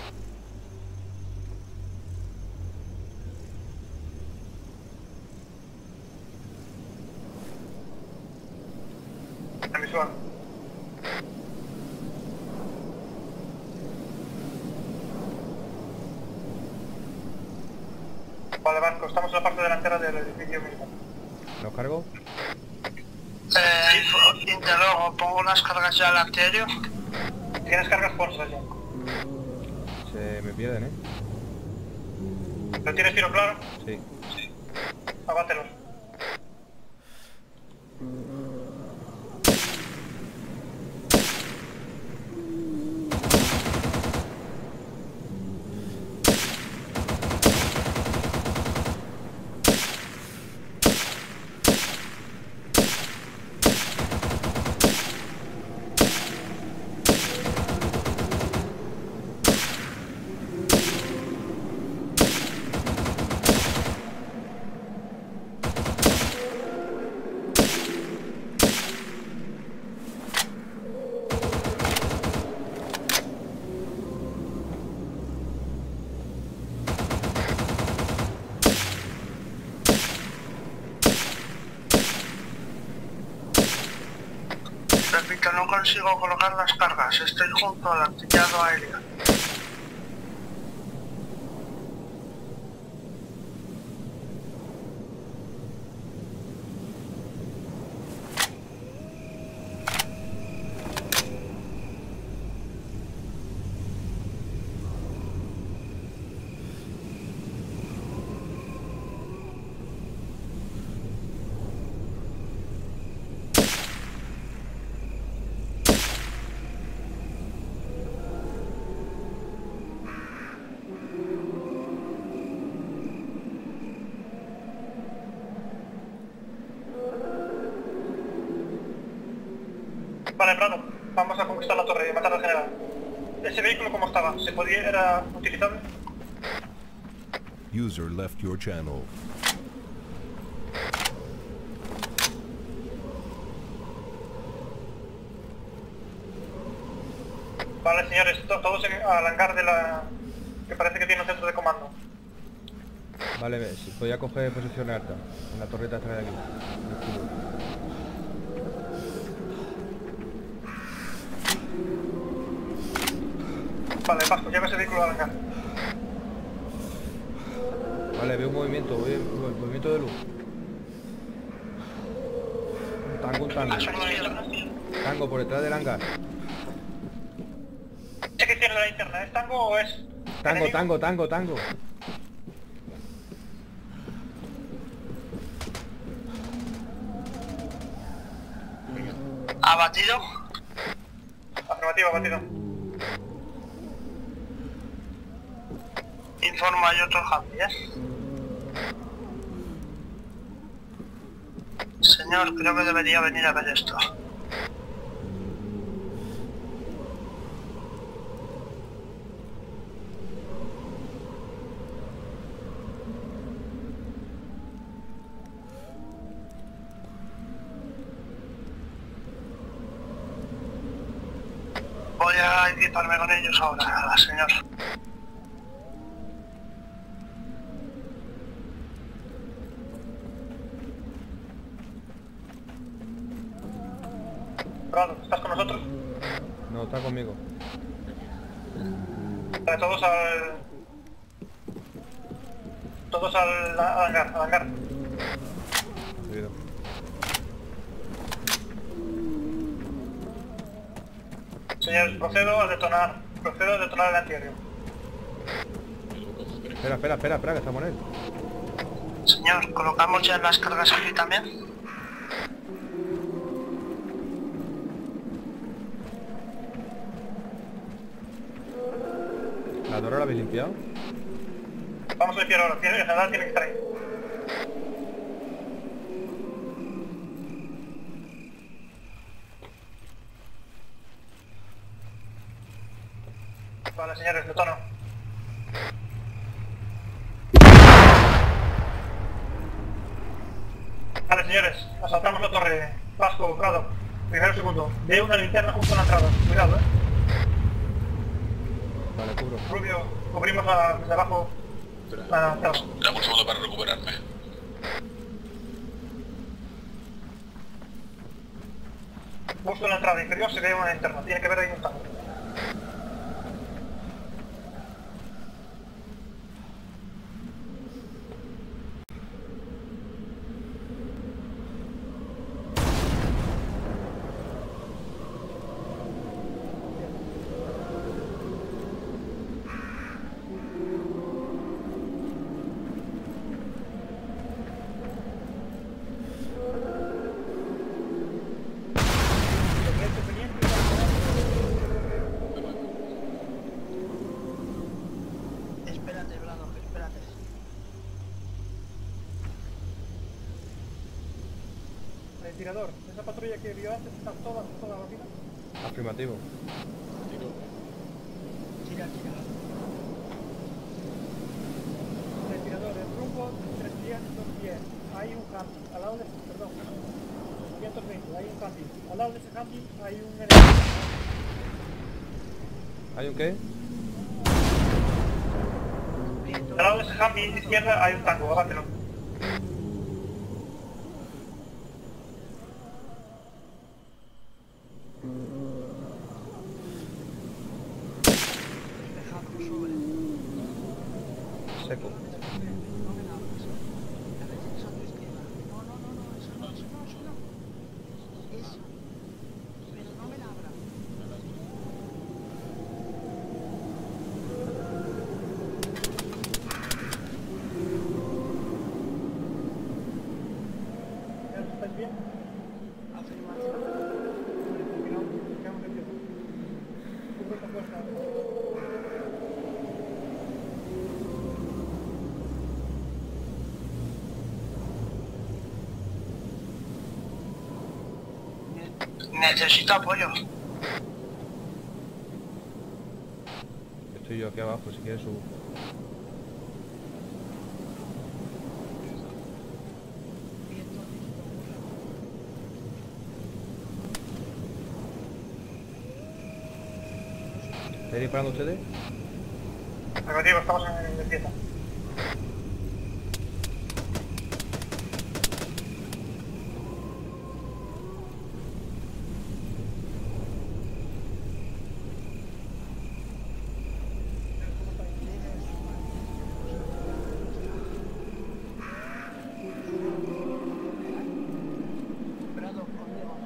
En visual. Vale, Vasco, estamos en la parte delantera del edificio militar. ¿Los cargo? Interrogo, pongo unas cargas ya al antiaéreo. Tienes cargas ponsas ya. Se me pierden, ¿Lo tienes tiro claro? Sí. Abátelos. Repito, no consigo colocar las cargas. Estoy junto al artillado aéreo. Vale, Prado, vamos a conquistar la torre y matar al general. ¿Ese vehículo cómo estaba? ¿Se podía, era utilizable? User left your channel. Vale, señores, todos al hangar de la... que parece que tiene un centro de comando. Vale, si podía coger posición alta. En la torreta esta de aquí. Vale, Vasco, lleva ese vehículo al hangar. Vale, veo un movimiento, movimiento de luz. Un tango. Tango por detrás del hangar. ¿Ese que tiene la linterna es tango o es...? Tango. ¿Abatido? Afirmativo, abatido. Informa hay otro Javier. Señor, creo que debería venir a ver esto. voy a equiparme con ellos ahora, señor. Prado, ¿estás con nosotros? No, está conmigo. Vale, todos al... Todos al hangar, al hangar. Cuidado. Señores, procedo a detonar el antiaéreo. Espera, que estamos en él. Señor, ¿colocamos ya las cargas aquí también? ¿La torre la habéis limpiado? Vamos a limpiar ahora, el general tiene que estar ahí. Vale, señores, detono. Vale, señores, asaltamos la torre. Vasco, Prado, primero segundo. Veo una linterna justo en la entrada. Cuidado, Vale, cubro. Rubio, cubrimos desde abajo la entrada. Dame un segundo para recuperarme. Justo en la entrada inferior se ve una linterna. Tiene que ver ahí un tanque. Espérate, Brado, espérate. El tirador, esa patrulla que vio antes está toda vacía. Afirmativo. Tira. El tirador, el rumbo 310. Hay un handy. Al lado de perdón. 320, hay un handy. Al lado de ese handy hay un enemigo. ¿Hay un qué? Al lado de ese handy izquierda hay un tango, abátelo. Seco. ¿Estáis bien? Quedamos de pie. Cubro esta puerta. Necesito apoyo. Estoy yo aquí abajo, si quieres subo. ¿Estáis disparando ustedes? Negativo, estamos en limpieza. Brado, conmigo.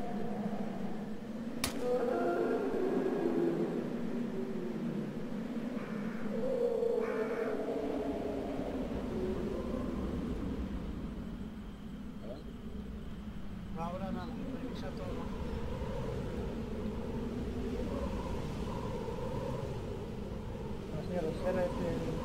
No habrá nada, revisa todo. La señora, cierra este...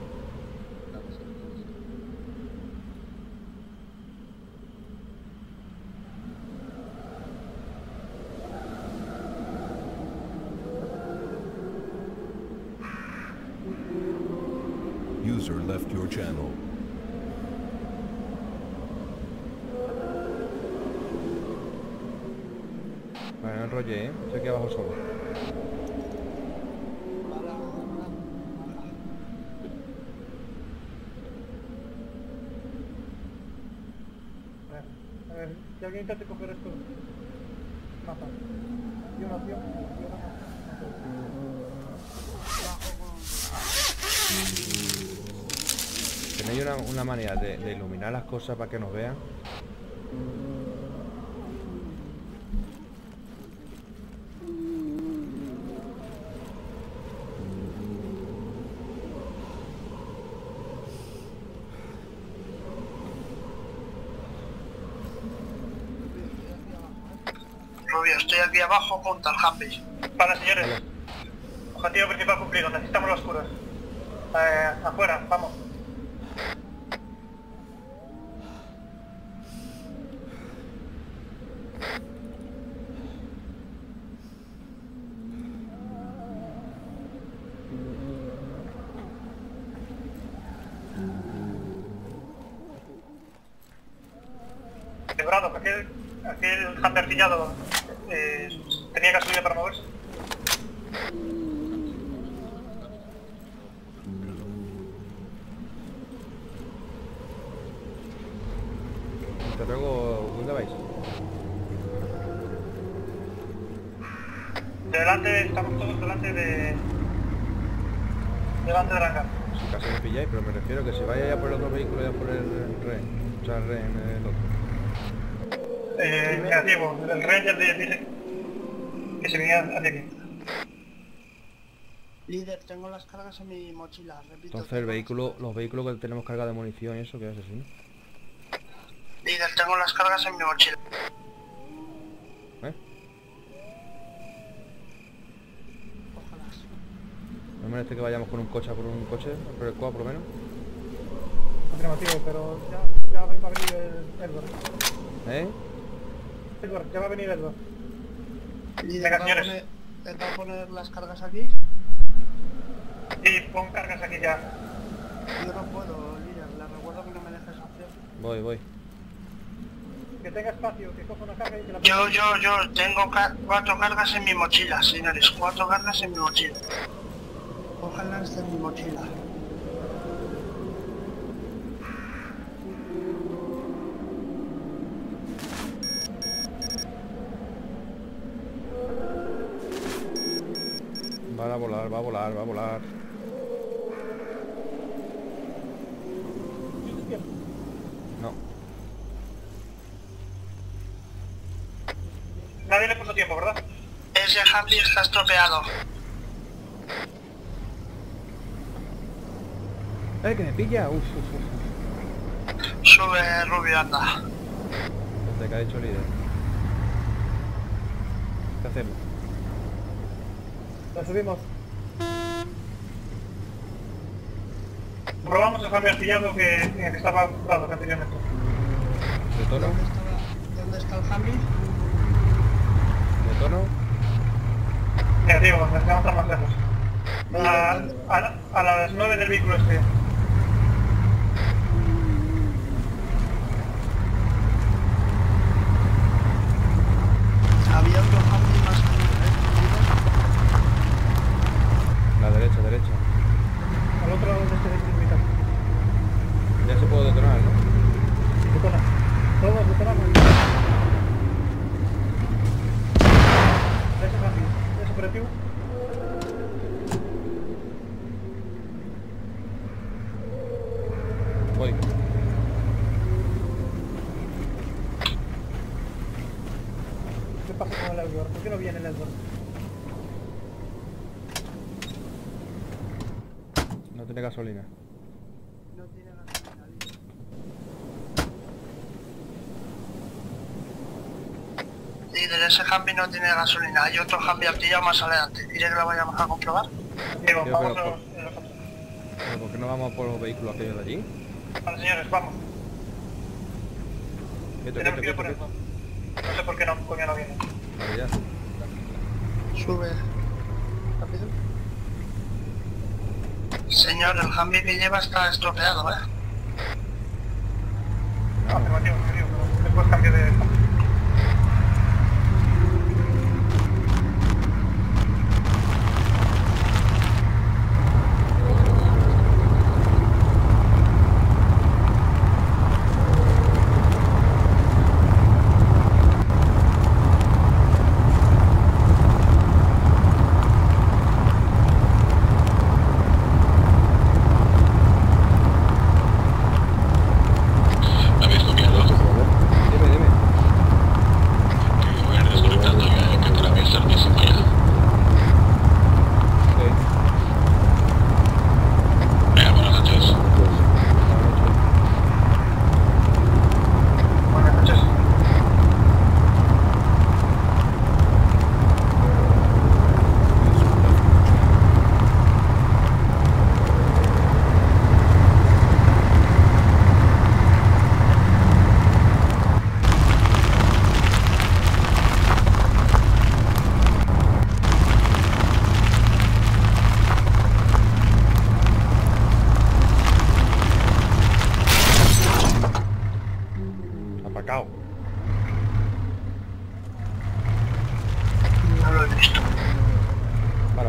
User left your channel. Vale, no enrolle, ¿eh? Estoy aquí abajo solo. alguien intente coger esto. Mapa. Y una opción. Y una mapa. ¿Tenéis una manera de iluminar las cosas para que nos vean? Rubio, estoy aquí abajo junto al Happy. Vale, señores. Objetivo principal cumplido. Necesitamos los curas. Afuera, vamos. Quebrado, que aquel Hunter pillado tenía gasolina para moverse. Hasta luego, ¿dónde vais? Delante, estamos todos delante del hangar. Si casi me pilláis, pero me refiero que si vais ya por el otro vehículo, ya por el rehén. O sea, el rehén, el otro. Negativo, el Ranger dice que se venía hacia aquí. Líder, tengo las cargas en mi mochila, repito. Entonces el vehículo, los vehículos que tenemos carga de munición y eso, ¿qué haces, sí? Líder, tengo las cargas en mi mochila. ¿Eh? Cójalas. No merece que vayamos con un coche a por un coche, por el quad por lo menos. Afirmativo, pero ya va a venir el Edward. ¿Eh? Edward, ya va a venir Edward. Líder, Venga, ¿va a señores. ¿va a poner las cargas aquí? Y pon cargas aquí ya. Yo no puedo, líder, le recuerdo que no me dejes opción. Voy. Que tenga espacio, que coja una carga y que la Yo tengo 4 cargas en mi mochila, señores, 4 cargas en mi mochila. Cójanlas de mi mochila. Va a volar. No. Nadie le puso tiempo, ¿verdad? Ese Happy está estropeado. Que me pilla. Uf. Sube, Rubio, anda. Desde que ha dicho líder. ¿Qué hacemos? La subimos. Probamos el cambio artillado que estaba dado anteriormente. ¿De tono? ¿Dónde está el Happy? ¿De tono? Negativo, necesitamos estar más lejos. A las 9 del vehículo este. Había otro Happy más que La derecha. Al otro lado de este vehículo militar. Ya se puede detonar, ¿no? Sí, detona. Todos detonamos. Ese rápido. Es operativo. Voy. ¿Qué pasa con el Edward? ¿Por qué no viene el Edward? No tiene gasolina. no tiene gasolina, líder. Líder, ese Happy no tiene gasolina. Hay otro Happy artillado más adelante. ¿Quiere que lo vayamos a comprobar? Diego, Tío, vamos pero- en los otros. ¿Pero por qué no vamos por los vehículos aquellos de allí? Vale, señores, vamos. Tenemos que ir por Quieto. eso. No sé por qué no, coño no viene. Vale, ya. Sube. Rápido. Señor, el Humvee que lleva está estropeado, ¿eh? Afirmativo, pero después cambio de...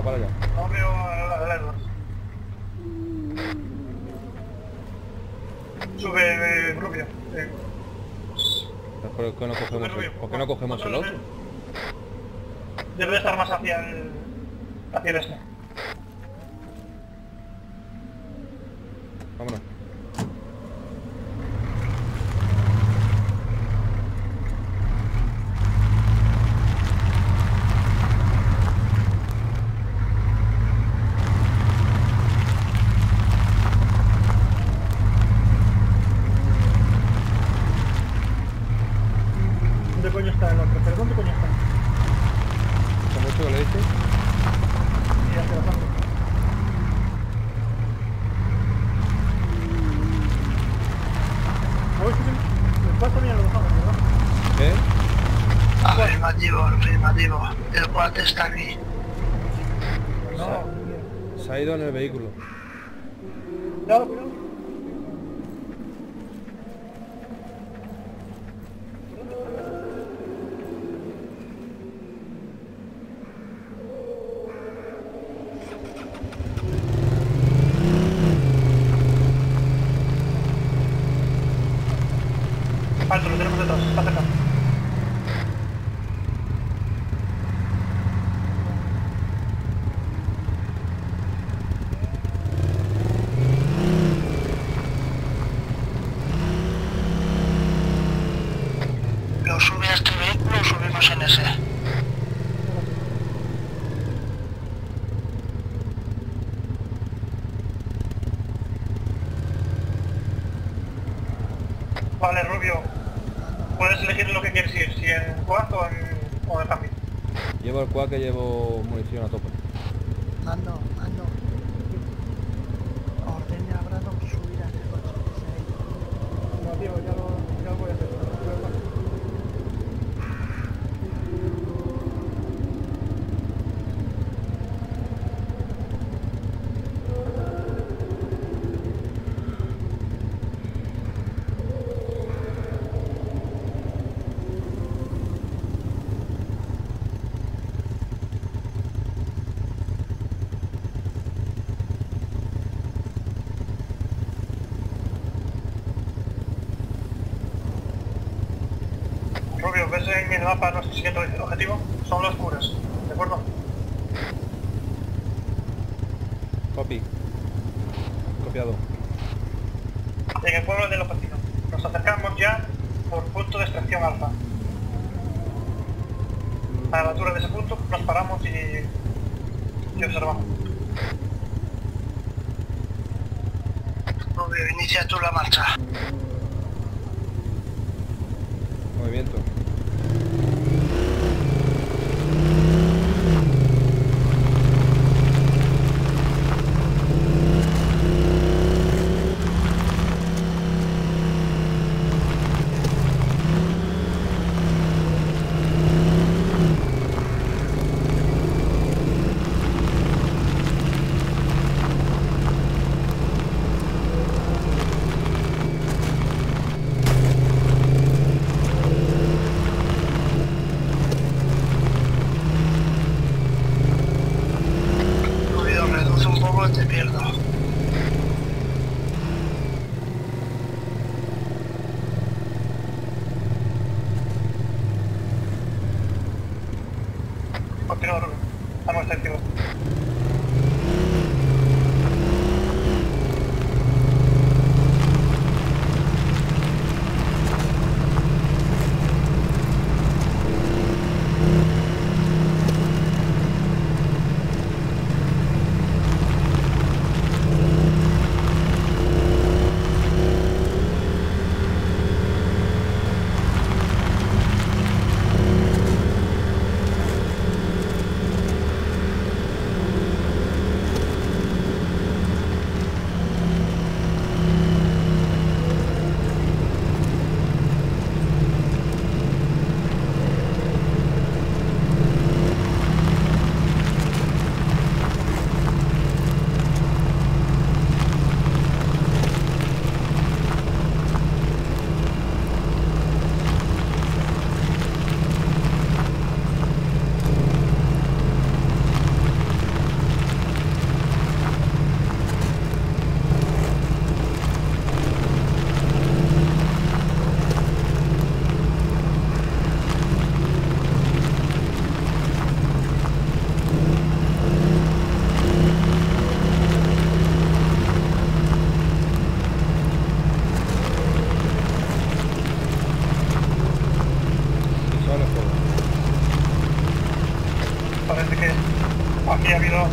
para allá. No veo a la Edwards. Sube Rubio. ¿Por qué no cogemos ¿por qué no cogemos el otro? Debe estar más hacia el este. Vámonos. ¿Dónde coño está el otro? ¿Pero dónde coño está? ¿Cómo mucho que le dices? Sí, hacia la parte. Hoy sí, el 4 ya lo dejamos, ¿verdad? ¿Qué? Afirmativo. El cuate está aquí. No, Se ha ido en el vehículo. cuidado, cuidado. Alto, lo tenemos detrás, está cerca. Lo sube a este vehículo o subimos en ese. Vale, Rubio. Puedes elegir lo que quieres ir, si en quad o en cambio. Llevo el quad, que llevo munición a tope. Mando. Ordene a Brandon subir a ese coche. No, tío, ya lo voy a hacer. Rubio, ves en el mapa nuestro siguiente objetivo, son los curas, ¿de acuerdo? Copy. Copiado. En el pueblo del objetivo. Nos acercamos ya por punto de extracción alfa. A la altura de ese punto nos paramos y observamos. Rubio, inicia tú la marcha. Movimiento. Rubio, reduce un poco, te pierdo. Continúa, Rubio. Estamos activos.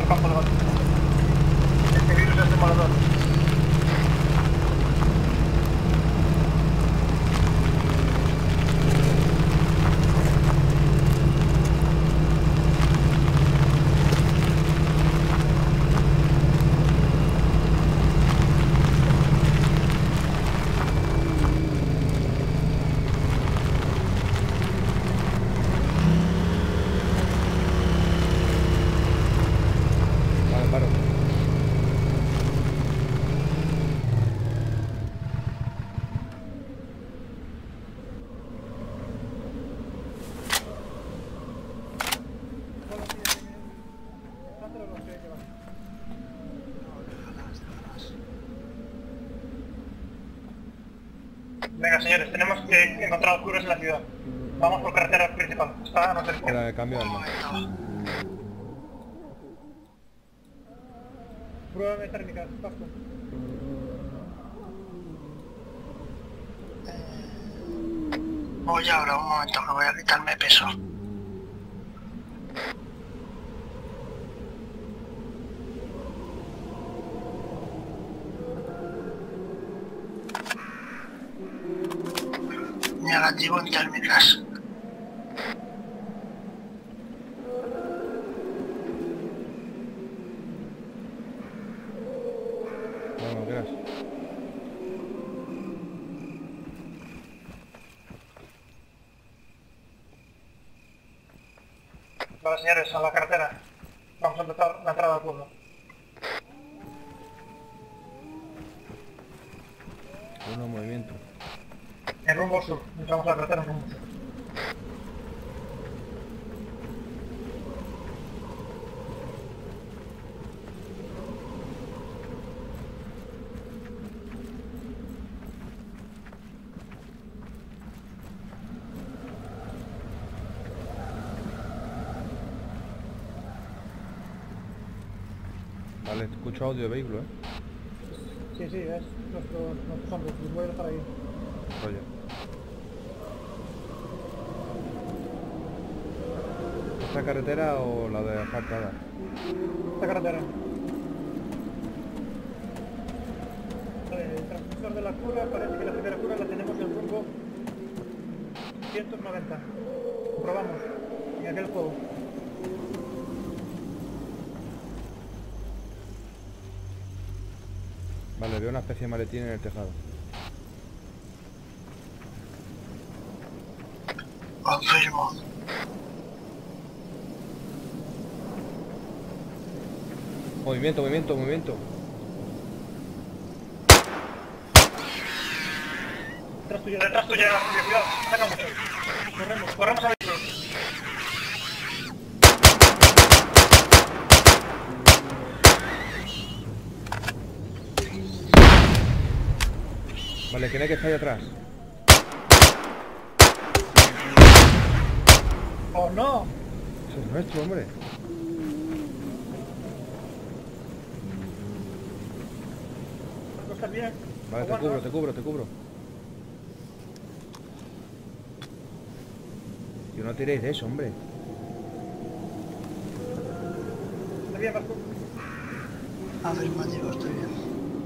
el campo de batalla. Este virus es demoledor. Vale, paro. Venga, señores, tenemos que encontrar curas en la ciudad. Vamos por carretera principal. Está a nuestra izquierda. Espera, cambio de arma. Pruébame térmica, Vasco. Voy ahora, un momento, que voy a quitarme peso. Negativo en térmicas. Bueno, gracias. Vale, señores, a la carretera. Vamos a empezar la entrada al pueblo. Uno movimiento. En rumbo sur. Entramos a la carretera en rumbo sur. Vale, escucho audio de vehículo, Sí, es nuestros hombres. Los voy a dejar ahí. Rollo. ¿Esta carretera o la de asfaltada? Esta carretera. Vale, el transmisor de la cura, parece que la primera cura la tenemos en rumbo 190. Comprobamos en aquel juego. Vale, veo una especie de maletín en el tejado. Confirmo. Movimiento, movimiento, movimiento. Detrás tuya, cuidado, saca mucho. Corremos a vehículos. Vale, ¿quién es que está ahí atrás? ¡Oh, no! Eso es nuestro, hombre. ¿No estás bien? Vale, te Aguanta. cubro, te cubro, te cubro. Yo no tiréis de eso, hombre. ¿Estás bien, Vasco? Afirmativo, estoy bien.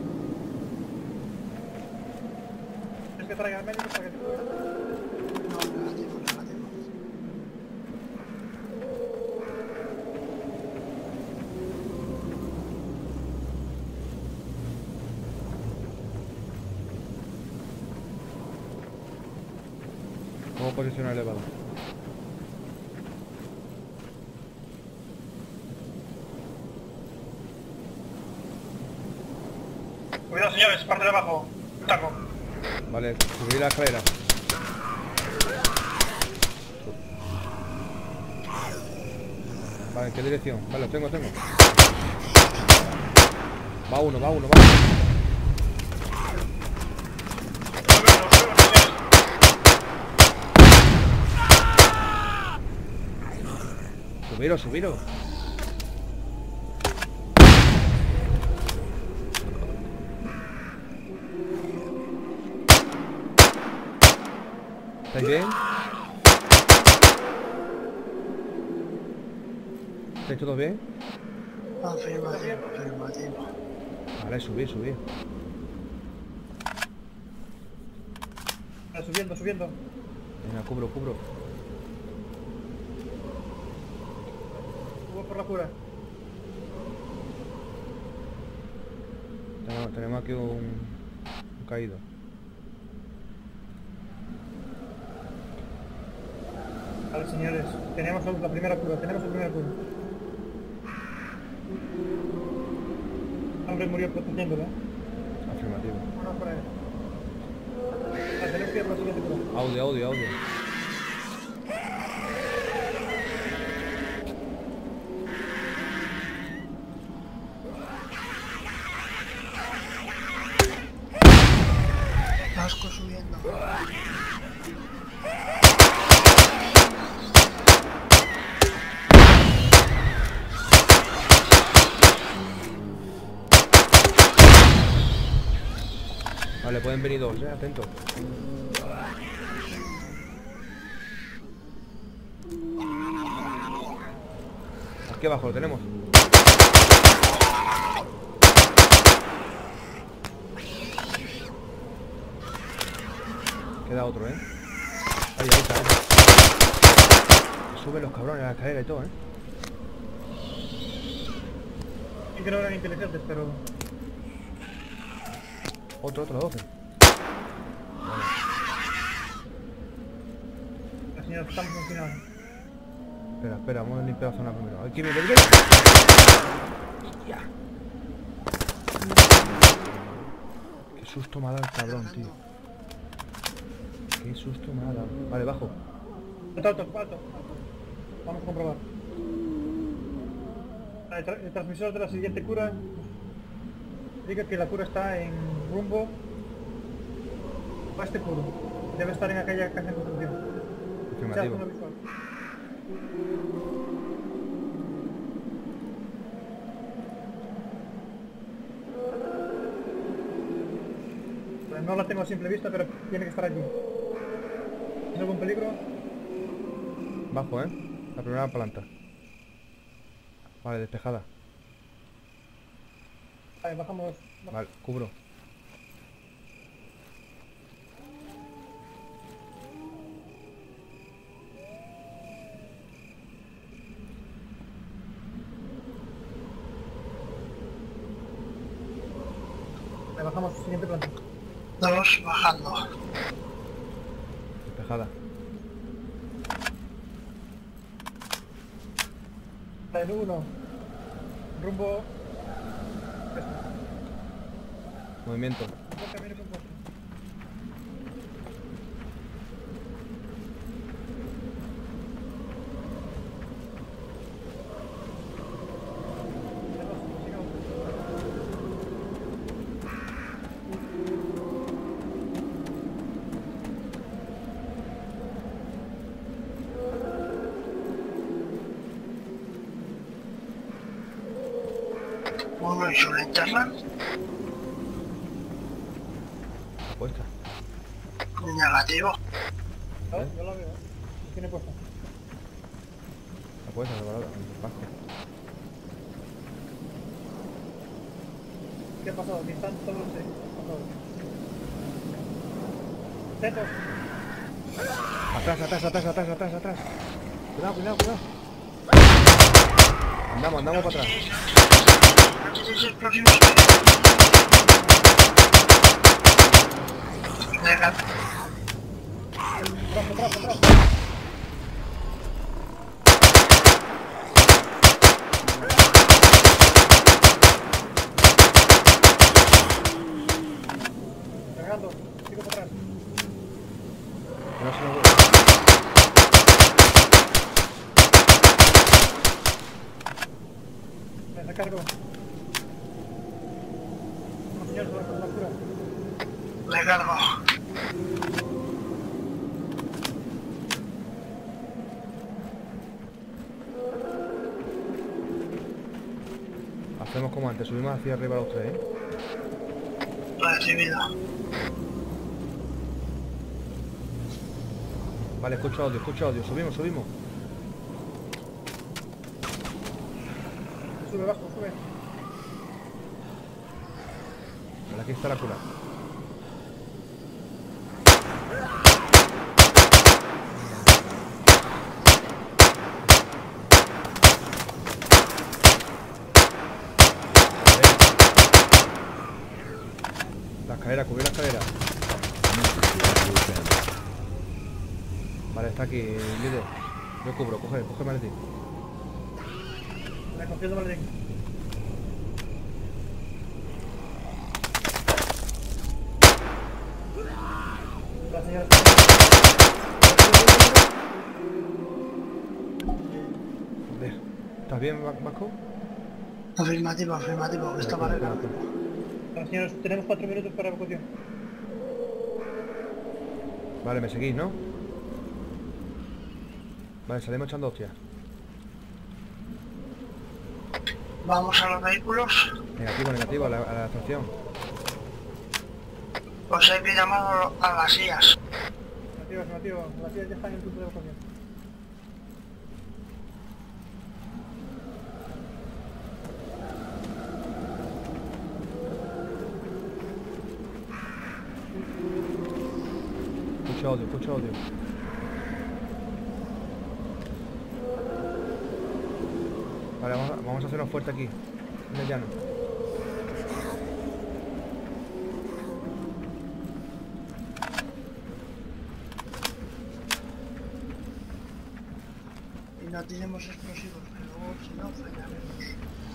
¿Es que traiga médicos para que te cubran? No, negativo, negativo. ¿Cómo posiciona el elevado? Cuidado, señores, parte de abajo. Taco. Vale, subir la escalera. Vale, ¿en qué dirección? Vale, lo tengo. Va uno. Subiros. ¿Estáis bien? ¿Estáis todos bien? Afirmativo, afirmativo. Vale, subir. Subiendo. Venga, cubro. Subo por la cura. Tenemos aquí un caído. Vale, señores, tenemos la primera cura, El hombre murió protegiéndolo, ¿eh? Afirmativo. Bueno, por ahí. Vale, tenemos que ir por la siguiente cura. Audio. Vasco subiendo. Vale, pueden venir dos, atento. Aquí abajo lo tenemos. Queda otro, Ahí está. Suben los cabrones a la escalera y todo, Sí que no eran inteligentes, pero... Otro 12. La señora está funcionando. Espera, vamos a limpiar la zona primero. Aquí viene. Ya. Qué susto me ha dado el cabrón, tío. Qué susto me ha dado. Vale, bajo. Alto. Vamos a comprobar. El transmisor de la siguiente cura indica que la cura está en rumbo a este curo. Debe estar en aquella casa en construcción. Afirmativo. Zona visual. Pues no la tengo a simple vista, pero tiene que estar allí. ¿Es algún peligro? Bajo, la primera planta. Vale, despejada. Vale, bajamos. Vale, cubro. Vale, bajamos, siguiente planta. 2 bajando. Despejada. Vale, 1. Rumbo. Movimiento. Camino compuesto. Uno y su linterna. Puesta. Negativo. Yo la veo. ¿Qué tiene puesta? La puesta, separada. Bajo. ¿Qué ha pasado? ¿Qué están todos? ¿Qué ha pasado? Tetos. Atrás. Cuidado. Andamos para atrás. Antes próximos. Negativo. Atrás. Cargando. Sigo para atrás. No se lo Me recargo. No, señor, por la cura. Le cargo. hacemos como antes, subimos hacia arriba los tres, Recibido. Vale, escucho audio, subimos. Sube, bajo, sube. Vale, aquí está la cura. La escalera, cubrir la escalera. Vale, está aquí, líder. Yo cubro, coge el maletín. Me confío en el maletín. La señora. Joder. ¿Estás bien, Vasco? Afirmativo, afirmativo, que estaba recargado. Señores, tenemos 4 minutos para evacuación. Vale, me seguís, ¿no? Vale, salimos echando hostias. Vamos a los vehículos. Negativo, a la estación. Pues hay que llamar a las IAS. Afirmativo. Las sillas ya están en el punto de evacuación. Escucho audio. Vale, vamos a hacernos fuerte aquí, en el llano. Y no tenemos explosivos, que luego si no fallaremos.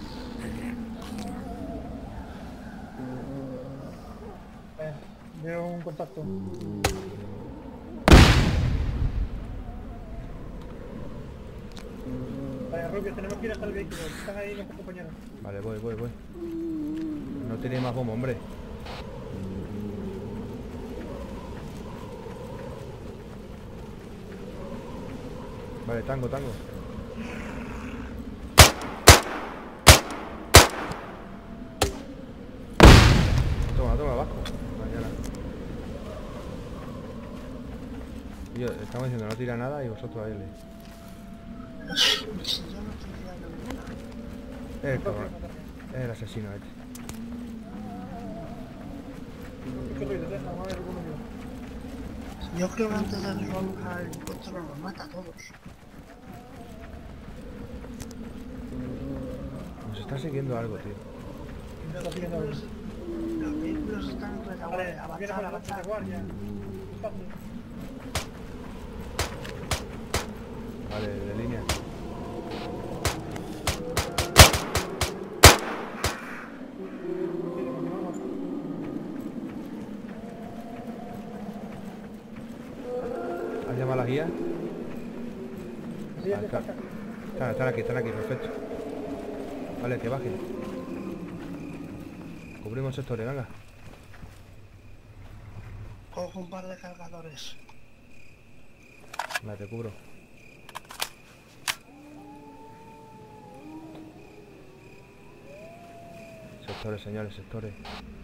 Veo un contacto. Vale, Rubio, tenemos que ir hasta el vehículo. Están ahí nuestros compañeros. Vale, voy. No tiene más bomba, hombre. Vale, tango. Toma, Vasco. Mañana. Yo, estamos diciendo no tira nada y vosotros a él. Si yo no estoy tirando ninguna. El cabrón. Es el asesino este. ¿Qué ruido? Vamos a ver cómo yo. Yo creo que antes de que vamos al helicóptero nos mata a todos. Nos está siguiendo algo, tío. Me está siguiendo algo. Los vehículos están en Vale, retaguardia. viene para la guardia. Despacio. Vale, de línea. ¿Has llamado a la guía? Sí, ya está. Están aquí, perfecto. Vale, que bajen. Cubrimos sectores, venga. Cojo un par de cargadores. Vale, te cubro. Sectores, señores, sectores.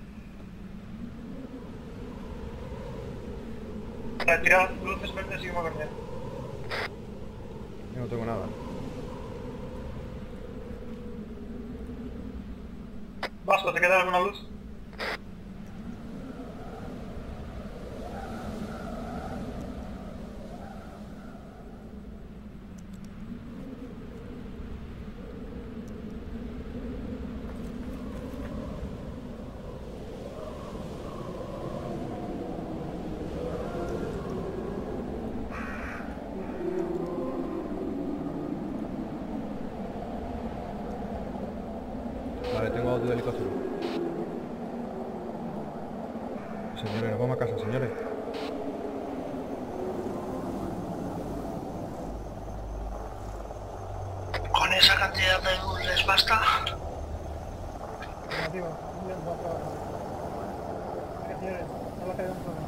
Tirar luces verdes y seguimos verde. Yo no tengo nada. Vasco, ¿te queda alguna luz? Vale, tengo audio de helicóptero. Señores, nos vamos a casa, señores. ¿Con esa cantidad de luz les basta? Negativo. Señores, no la caído un poco.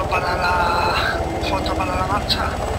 para la foto para la marcha.